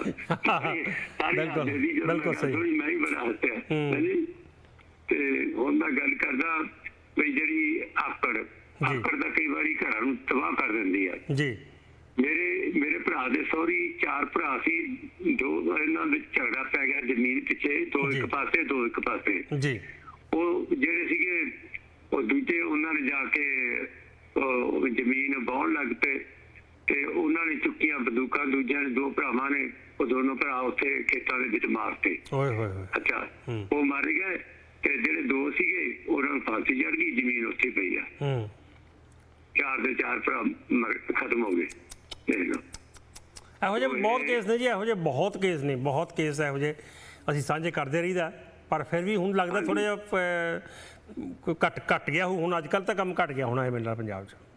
ਬਿਲਕੁਲ ਸਹੀ, ਮੈਂ ਹੀ ਬਣਾਤਾ। ਤੇ ਹੁਣ ਮੈਂ ਗੱਲ ਕਰਦਾ ਵੀ ਜਿਹੜੀ ਆਕੜ ਆਕੜ ਦਾ ਕਈ ਵਾਰੀ ਘਰਾਂ ਨੂੰ ਤਬਾਹ ਕਰ ਦਿੰਦੀ ਹੈ ਜੀ। ਮੇਰੇ ਮੇਰੇ ਭਰਾ ਦੇ ਸਹੁਰੀ ਚਾਰ ਭਰਾ ਸੀ, ਦੋ ਇਹਨਾਂ ਵਿੱਚ ਝਗੜਾ ਪੈ ਗਿਆ ਜ਼ਮੀਨ ਪਿੱਛੇ, ਦੋ ਇੱਕ ਪਾਸੇ ਦੋ ਇੱਕ ਪਾਸੇ ਜੀ। ਉਹ ਜਿਹੜੇ ਸੀਗੇ ਉਹ ਦੂਜੇ ਉਹਨਾਂ ਨੇ ਜਾ ਕੇ ਜ਼ਮੀਨ ਵਾਹੁਣ ਲੱਗ ਪਏ ਤੇ ਉਹਨਾਂ ਨੇ ਚੁੱਕੀਆਂ ਬੰਦੂਕਾਂ, ਦੂਜਿਆਂ ਨੇ ਦੋ ਭਰਾਵਾਂ ਨੇ ਉਹ ਦੋਨੋਂ ਭਰਾ ਉੱਥੇ ਖੇਤਾਂ ਦੇ ਵਿੱਚ ਮਾਰਤੇ। ਅੱਛਾ, ਉਹ ਮਰ ਗਏ ਤੇ ਜਿਹੜੇ ਦੋ ਸੀਗੇ ਉਹਨਾਂ ਨੂੰ ਫਾਂਸੀ ਚੜ੍ਹ ਗਈ, ਜ਼ਮੀਨ ਉੱਥੇ ਪਈ ਆ। ਚਾਰ ਦੇ ਚਾਰ ਭਰਾ ਖਤਮ ਹੋ ਗਏ। ਇਹੋ ਜਿਹੇ ਬਹੁਤ ਕੇਸ ਨੇ ਜੀ, ਇਹੋ ਜਿਹੇ ਬਹੁਤ ਕੇਸ ਨੇ, ਬਹੁਤ ਕੇਸ ਇਹੋ ਜਿਹੇ ਅਸੀਂ ਸਾਂਝੇ ਕਰਦੇ ਰਹੀਦਾ, ਪਰ ਫਿਰ ਵੀ ਹੁਣ ਲੱਗਦਾ ਥੋੜ੍ਹਾ ਜਿਹਾ ਕੋਈ ਘੱਟ ਘੱਟ ਗਿਆ ਹੋ। ਹੁਣ ਅੱਜ ਕੱਲ੍ਹ ਤਾਂ ਕੰਮ ਘੱਟ ਗਿਆ ਹੋਣਾ ਇਹ ਮੈਨੂੰ ਲੱਗਦਾ ਪੰਜਾਬ 'ਚ।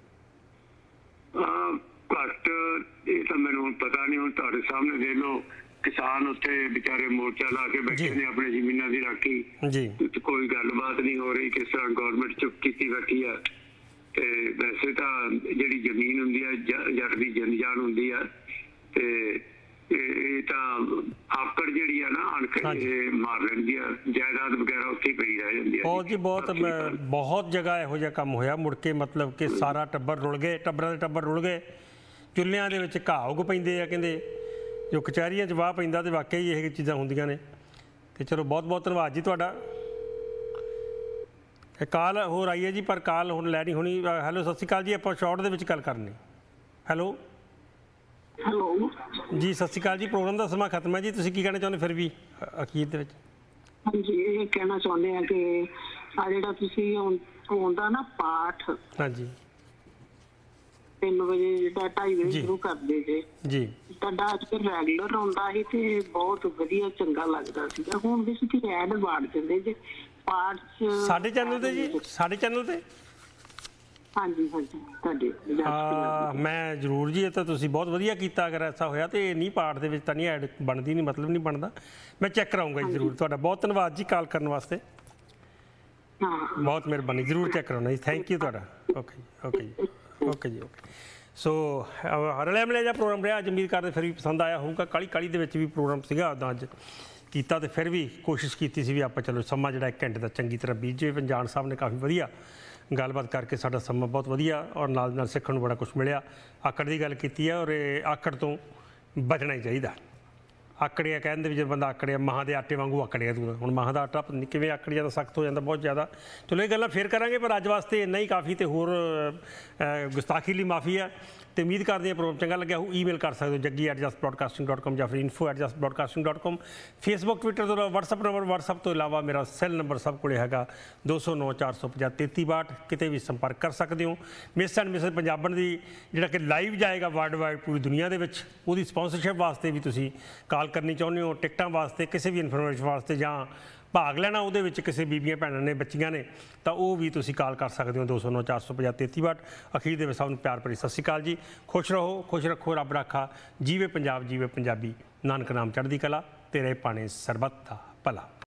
ਘੱਟ ਇਹ ਤਾਂ ਮੈਨੂੰ ਹੁਣ ਪਤਾ ਨਹੀਂ। ਹੁਣ ਤੁਹਾਡੇ ਸਾਹਮਣੇ ਦੇਖ ਲਓ, ਕਿਸਾਨ ਉੱਥੇ ਵਿਚਾਰੇ ਮੋਰਚਾ ਲਾ ਕੇ ਬੈਠੇ ਨੇ ਆਪਣੀ ਜ਼ਮੀਨਾਂ ਦੀ ਰਾਖੀ ਜੀ। ਕੋਈ ਗੱਲਬਾਤ ਨਹੀਂ ਹੋ ਰਹੀ, ਕਿਸ ਤਰ੍ਹਾਂ ਗੌਰਮੈਂਟ ਚੁੱਪ ਕੀਤੀ ਬੈਠੀ ਆ। ਤੇ ਵੈਸੇ ਤਾਂ ਜਿਹੜੀ ਜ਼ਮੀਨ ਹੁੰਦੀ ਆ ਜੱਟ ਦੀ ਜਨ ਜਾਨ ਹੁੰਦੀ ਆ, ਤੇ ਇਹ ਤਾਂ ਆਕੜ ਜਿਹੜੀ ਆ ਨਾ ਅਣਖ ਮਾਰ ਲੈਂਦੀ ਆ, ਜਾਇਦਾਦ ਵਗੈਰਾ ਉੱਥੇ ਪਈ ਰਹਿ ਜਾਂਦੀ ਆ। ਬਹੁਤ ਜੀ ਬਹੁਤ ਬਹੁਤ ਜਗ੍ਹਾ ਇਹੋ ਜਿਹਾ ਕੰਮ ਹੋਇਆ, ਮੁੜ ਕੇ ਮਤਲਬ ਕਿ ਸਾਰਾ ਟੱਬਰ ਰੁਲ ਗਏ, ਟੱਬਰਾਂ ਦੇ ਟੱਬਰ ਰੁਲ ਗਏ, ਚੁੱਲ੍ਹਿਆਂ ਦੇ ਵਿੱਚ ਘਾਹ ਉੱਗ ਪੈਂਦੇ ਆ ਕਹਿੰਦੇ, ਜੋ ਕਚਹਿਰੀਆਂ 'ਚ ਵਾਹ ਪੈਂਦਾ, ਤੇ ਵਾਕਿਆ ਹੀ ਇਹ ਚੀਜ਼ਾਂ ਹੁੰਦੀਆਂ ਨੇ। ਤੇ ਚਲੋ ਬਹੁਤ ਬਹੁਤ ਧੰਨਵਾਦ ਜੀ ਤੁਹਾਡਾ। ਇਹ ਕਾਲ ਹੋਰ ਆਈ ਹੈ ਜੀ, ਪਰ ਕਾਲ ਹੁਣ ਲੈਣੀ ਹੋਣੀ। ਹੈਲੋ, ਸਤਿ ਸ਼੍ਰੀ ਅਕਾਲ ਜੀ, ਆਪਾਂ ਸ਼ਾਰਟ ਦੇ ਵਿੱਚ ਗੱਲ ਕਰਨੀ। ਹੈਲੋ ਹੈਲੋ ਜੀ, ਸਤਿ ਸ਼੍ਰੀ ਅਕਾਲ ਜੀ। ਪ੍ਰੋਗਰਾਮ ਦਾ ਸਮਾਂ ਖਤਮ ਹੈ ਜੀ, ਤੁਸੀਂ ਕੀ ਕਹਿਣਾ ਚਾਹੁੰਦੇ ਫਿਰ ਵੀ ਅਖੀਰ ਦੇ ਵਿੱਚ? ਹਾਂਜੀ, ਇਹ ਕਹਿਣਾ ਚਾਹੁੰਦੇ ਆ ਕਿ ਆ ਜਿਹੜਾ ਤੁਸੀਂ ਆਉਂਦਾ ਨਾ ਪਾਠ, ਹਾਂਜੀ, ਤਿੰਨ ਵਜੇ ਜਿਹੜਾ ਢਾਈ ਵਜੇ ਸ਼ੁਰੂ ਕਰਦੇ ਜੇ ਜੀ, ਤੁਹਾਡਾ ਅੱਜ ਕੱਲ੍ਹ ਰੈਗੂਲਰ ਆਉਂਦਾ ਸੀ ਤੇ ਬਹੁਤ ਵਧੀਆ ਚੰਗਾ ਲੱਗਦਾ ਸੀਗਾ। ਹੁਣ ਵੀ ਤੁਸੀਂ ਐਡ ਵਾੜ ਦਿੰਦੇ ਜੇ ਪਾਠ 'ਚ ਸਾਡੇ ਚੈਨਲ ਤੇ ਜੀ, ਸਾਡੇ ਚੈਨਲ ਤੇ। ਹਾਂਜੀ ਹਾਂਜੀ, ਤੁਹਾਡੇ ਮੈਂ ਜ਼ਰੂਰ ਜੀ, ਇਹ ਤਾਂ ਤੁਸੀਂ ਬਹੁਤ ਵਧੀਆ ਕੀਤਾ। ਅਗਰ ਐਸਾ ਹੋਇਆ ਤੇ ਨਹੀਂ ਪਾਠ ਦੇ ਵਿੱਚ ਤਾਂ ਨਹੀਂ ਐਡ ਬਣਦੀ, ਨਹੀਂ ਮਤਲਬ ਨਹੀਂ ਬਣਦਾ। ਮੈਂ ਚੈੱਕ ਕਰਾਉਂਗਾ ਜੀ ਜ਼ਰੂਰ। ਤੁਹਾਡਾ ਬਹੁਤ ਧੰਨਵਾਦ ਜੀ ਕਾਲ ਕਰਨ ਵਾਸਤੇ, ਬਹੁਤ ਮਿਹਰਬਾਨੀ। ਜ਼ਰੂਰ ਚੈੱਕ ਕਰਾਉਣਾ ਜੀ, ਥੈਂਕ ਯੂ ਤੁਹਾਡਾ। ਓਕੇ ਜੀ, ਓਕੇ ਜੀ, ਓਕੇ ਜੀ, ਓਕੇ। ਸੋ ਰਲਿਆ ਮਿਲਿਆ ਜਿਹਾ ਪ੍ਰੋਗਰਾਮ ਰਿਹਾ ਅੱਜ। ਉਮੀਦ ਕਰਦੇ ਫਿਰ ਵੀ ਪਸੰਦ ਆਇਆ ਹੋਊਗਾ। ਕਾਲੀ ਕਾਲੀ ਦੇ ਵਿੱਚ ਵੀ ਪ੍ਰੋਗਰਾਮ ਸੀਗਾ ਉੱਦਾਂ ਅੱਜ ਕੀਤਾ, ਤੇ ਫਿਰ ਵੀ ਕੋਸ਼ਿਸ਼ ਕੀਤੀ ਸੀ ਵੀ ਆਪਾਂ ਚਲੋ ਸਮਾਂ ਜਿਹੜਾ ਇੱਕ ਘੰਟੇ ਦਾ ਚੰਗੀ ਤਰ੍ਹਾਂ ਬੀਜੇ। ਪੰਜਾਨ ਸਾਹਿਬ ਨੇ ਕਾਫੀ ਵਧੀਆ ਗੱਲਬਾਤ ਕਰਕੇ ਸਾਡਾ ਸਮਾਂ ਬਹੁਤ ਵਧੀਆ, ਔਰ ਨਾਲ ਨਾਲ ਸਿੱਖਣ ਨੂੰ ਬੜਾ ਕੁਛ ਮਿਲਿਆ। ਆਕੜ ਦੀ ਗੱਲ ਕੀਤੀ ਹੈ, ਔਰ ਇਹ ਆਕੜ ਤੋਂ ਬਚਣਾ ਹੀ ਚਾਹੀਦਾ। ਆਕੜਿਆ ਕਹਿੰਦੇ ਵੀ ਜੇ ਬੰਦਾ ਆਕੜਿਆ ਮਹਾਂ ਦੇ ਆਟੇ ਵਾਂਗੂ ਆਕੜਿਆ ਤੂੰ। ਹੁਣ ਮਹਾਂ ਦਾ ਆਟਾ ਪਤਾ ਨਹੀਂ ਕਿਵੇਂ ਆਕੜ ਜਾਂਦਾ, ਸਖਤ ਹੋ ਜਾਂਦਾ ਬਹੁਤ ਜ਼ਿਆਦਾ। ਚਲੋ ਇਹ ਗੱਲਾਂ ਫੇਰ ਕਰਾਂਗੇ, ਪਰ ਅੱਜ ਵਾਸਤੇ ਇੰਨਾ ਹੀ ਕਾਫੀ। ਤੇ ਹੋਰ ਗੁਸਤਾਖੀ ਲਈ ਮਾਫੀ ਹੈ। ਤੇ ਉਮੀਦ ਕਰਦੇ ਹਾਂ ਪ੍ਰੋਗਰਾਮ ਚੰਗਾ ਲੱਗਿਆ ਹੋ। ਈਮੇਲ ਕਰ ਸਕਦੇ ਹੋ Jaggi at just broadcasting dot com ਜਾਂ ਫਿਰ info at just broadcasting dot com. Facebook, Twitter ਤੋਂ ਇਲਾਵਾ ਵਟਸਅਪ ਨੰਬਰ, ਵਟਸਅਪ ਤੋਂ ਇਲਾਵਾ ਮੇਰਾ ਸੈੱਲ ਨੰਬਰ ਸਭ ਕੋਲ ਹੈਗਾ ਦੋ ਸੌ ਨੌ ਚਾਰ ਸੌ ਪੰਜਾਹ ਤੇਤੀ ਬਾਹਠ। ਕਿਤੇ ਵੀ ਸੰਪਰਕ ਕਰ ਸਕਦੇ ਹੋ। ਮਿਸ ਐਂਡ ਮਿਸਿਸ ਪੰਜਾਬਣ ਦੀ ਜਿਹੜਾ ਕਿ ਲਾਈਵ ਜਾਏਗਾ ਵਰਲਡ ਵਾਈਡ ਪੂਰੀ ਦੁਨੀਆ ਦੇ ਵਿੱਚ, ਉਹਦੀ ਸਪਾਂਸਰਸ਼ਿਪ ਵਾਸਤੇ ਵੀ ਤੁਸੀਂ ਕਾਲ ਕਰਨੀ ਚਾਹੁੰਦੇ ਹੋ, ਟਿਕਟਾਂ ਵਾਸਤੇ, ਕਿਸੇ ਵੀ ਇਨਫੋਰਮੇਸ਼ਨ ਵਾਸਤੇ, ਜਾਂ ਭਾਗ ਲੈਣਾ ਉਹਦੇ ਵਿੱਚ ਕਿਸੇ ਬੀਬੀਆਂ ਭੈਣਾਂ ਨੇ, ਬੱਚੀਆਂ ਨੇ, ਤਾਂ ਉਹ ਵੀ ਤੁਸੀਂ ਕਾਲ ਕਰ ਸਕਦੇ ਹੋ ਦੋ ਸੌ ਨੌ ਚਾਰ ਸੌ ਪੰਜਾਹ ਤੇਤੀ ਬਾਹਠ। ਅਖੀਰ ਦੇ ਵਿੱਚ ਸਭ ਨੂੰ ਪਿਆਰ ਭਰੀ ਸਤਿ ਸ਼੍ਰੀ ਅਕਾਲ ਜੀ। ਖੁਸ਼ ਰਹੋ, ਖੁਸ਼ ਰੱਖੋ, ਰੱਬ ਰਾਖਾ। ਜੀਵੇ ਪੰਜਾਬ, ਜੀਵੇ ਪੰਜਾਬੀ। ਨਾਨਕ ਨਾਮ ਚੜ੍ਹਦੀ ਕਲਾ, ਤੇਰੇ ਪਾਣੇ ਸਰਬੱਤ ਦਾ ਭਲਾ।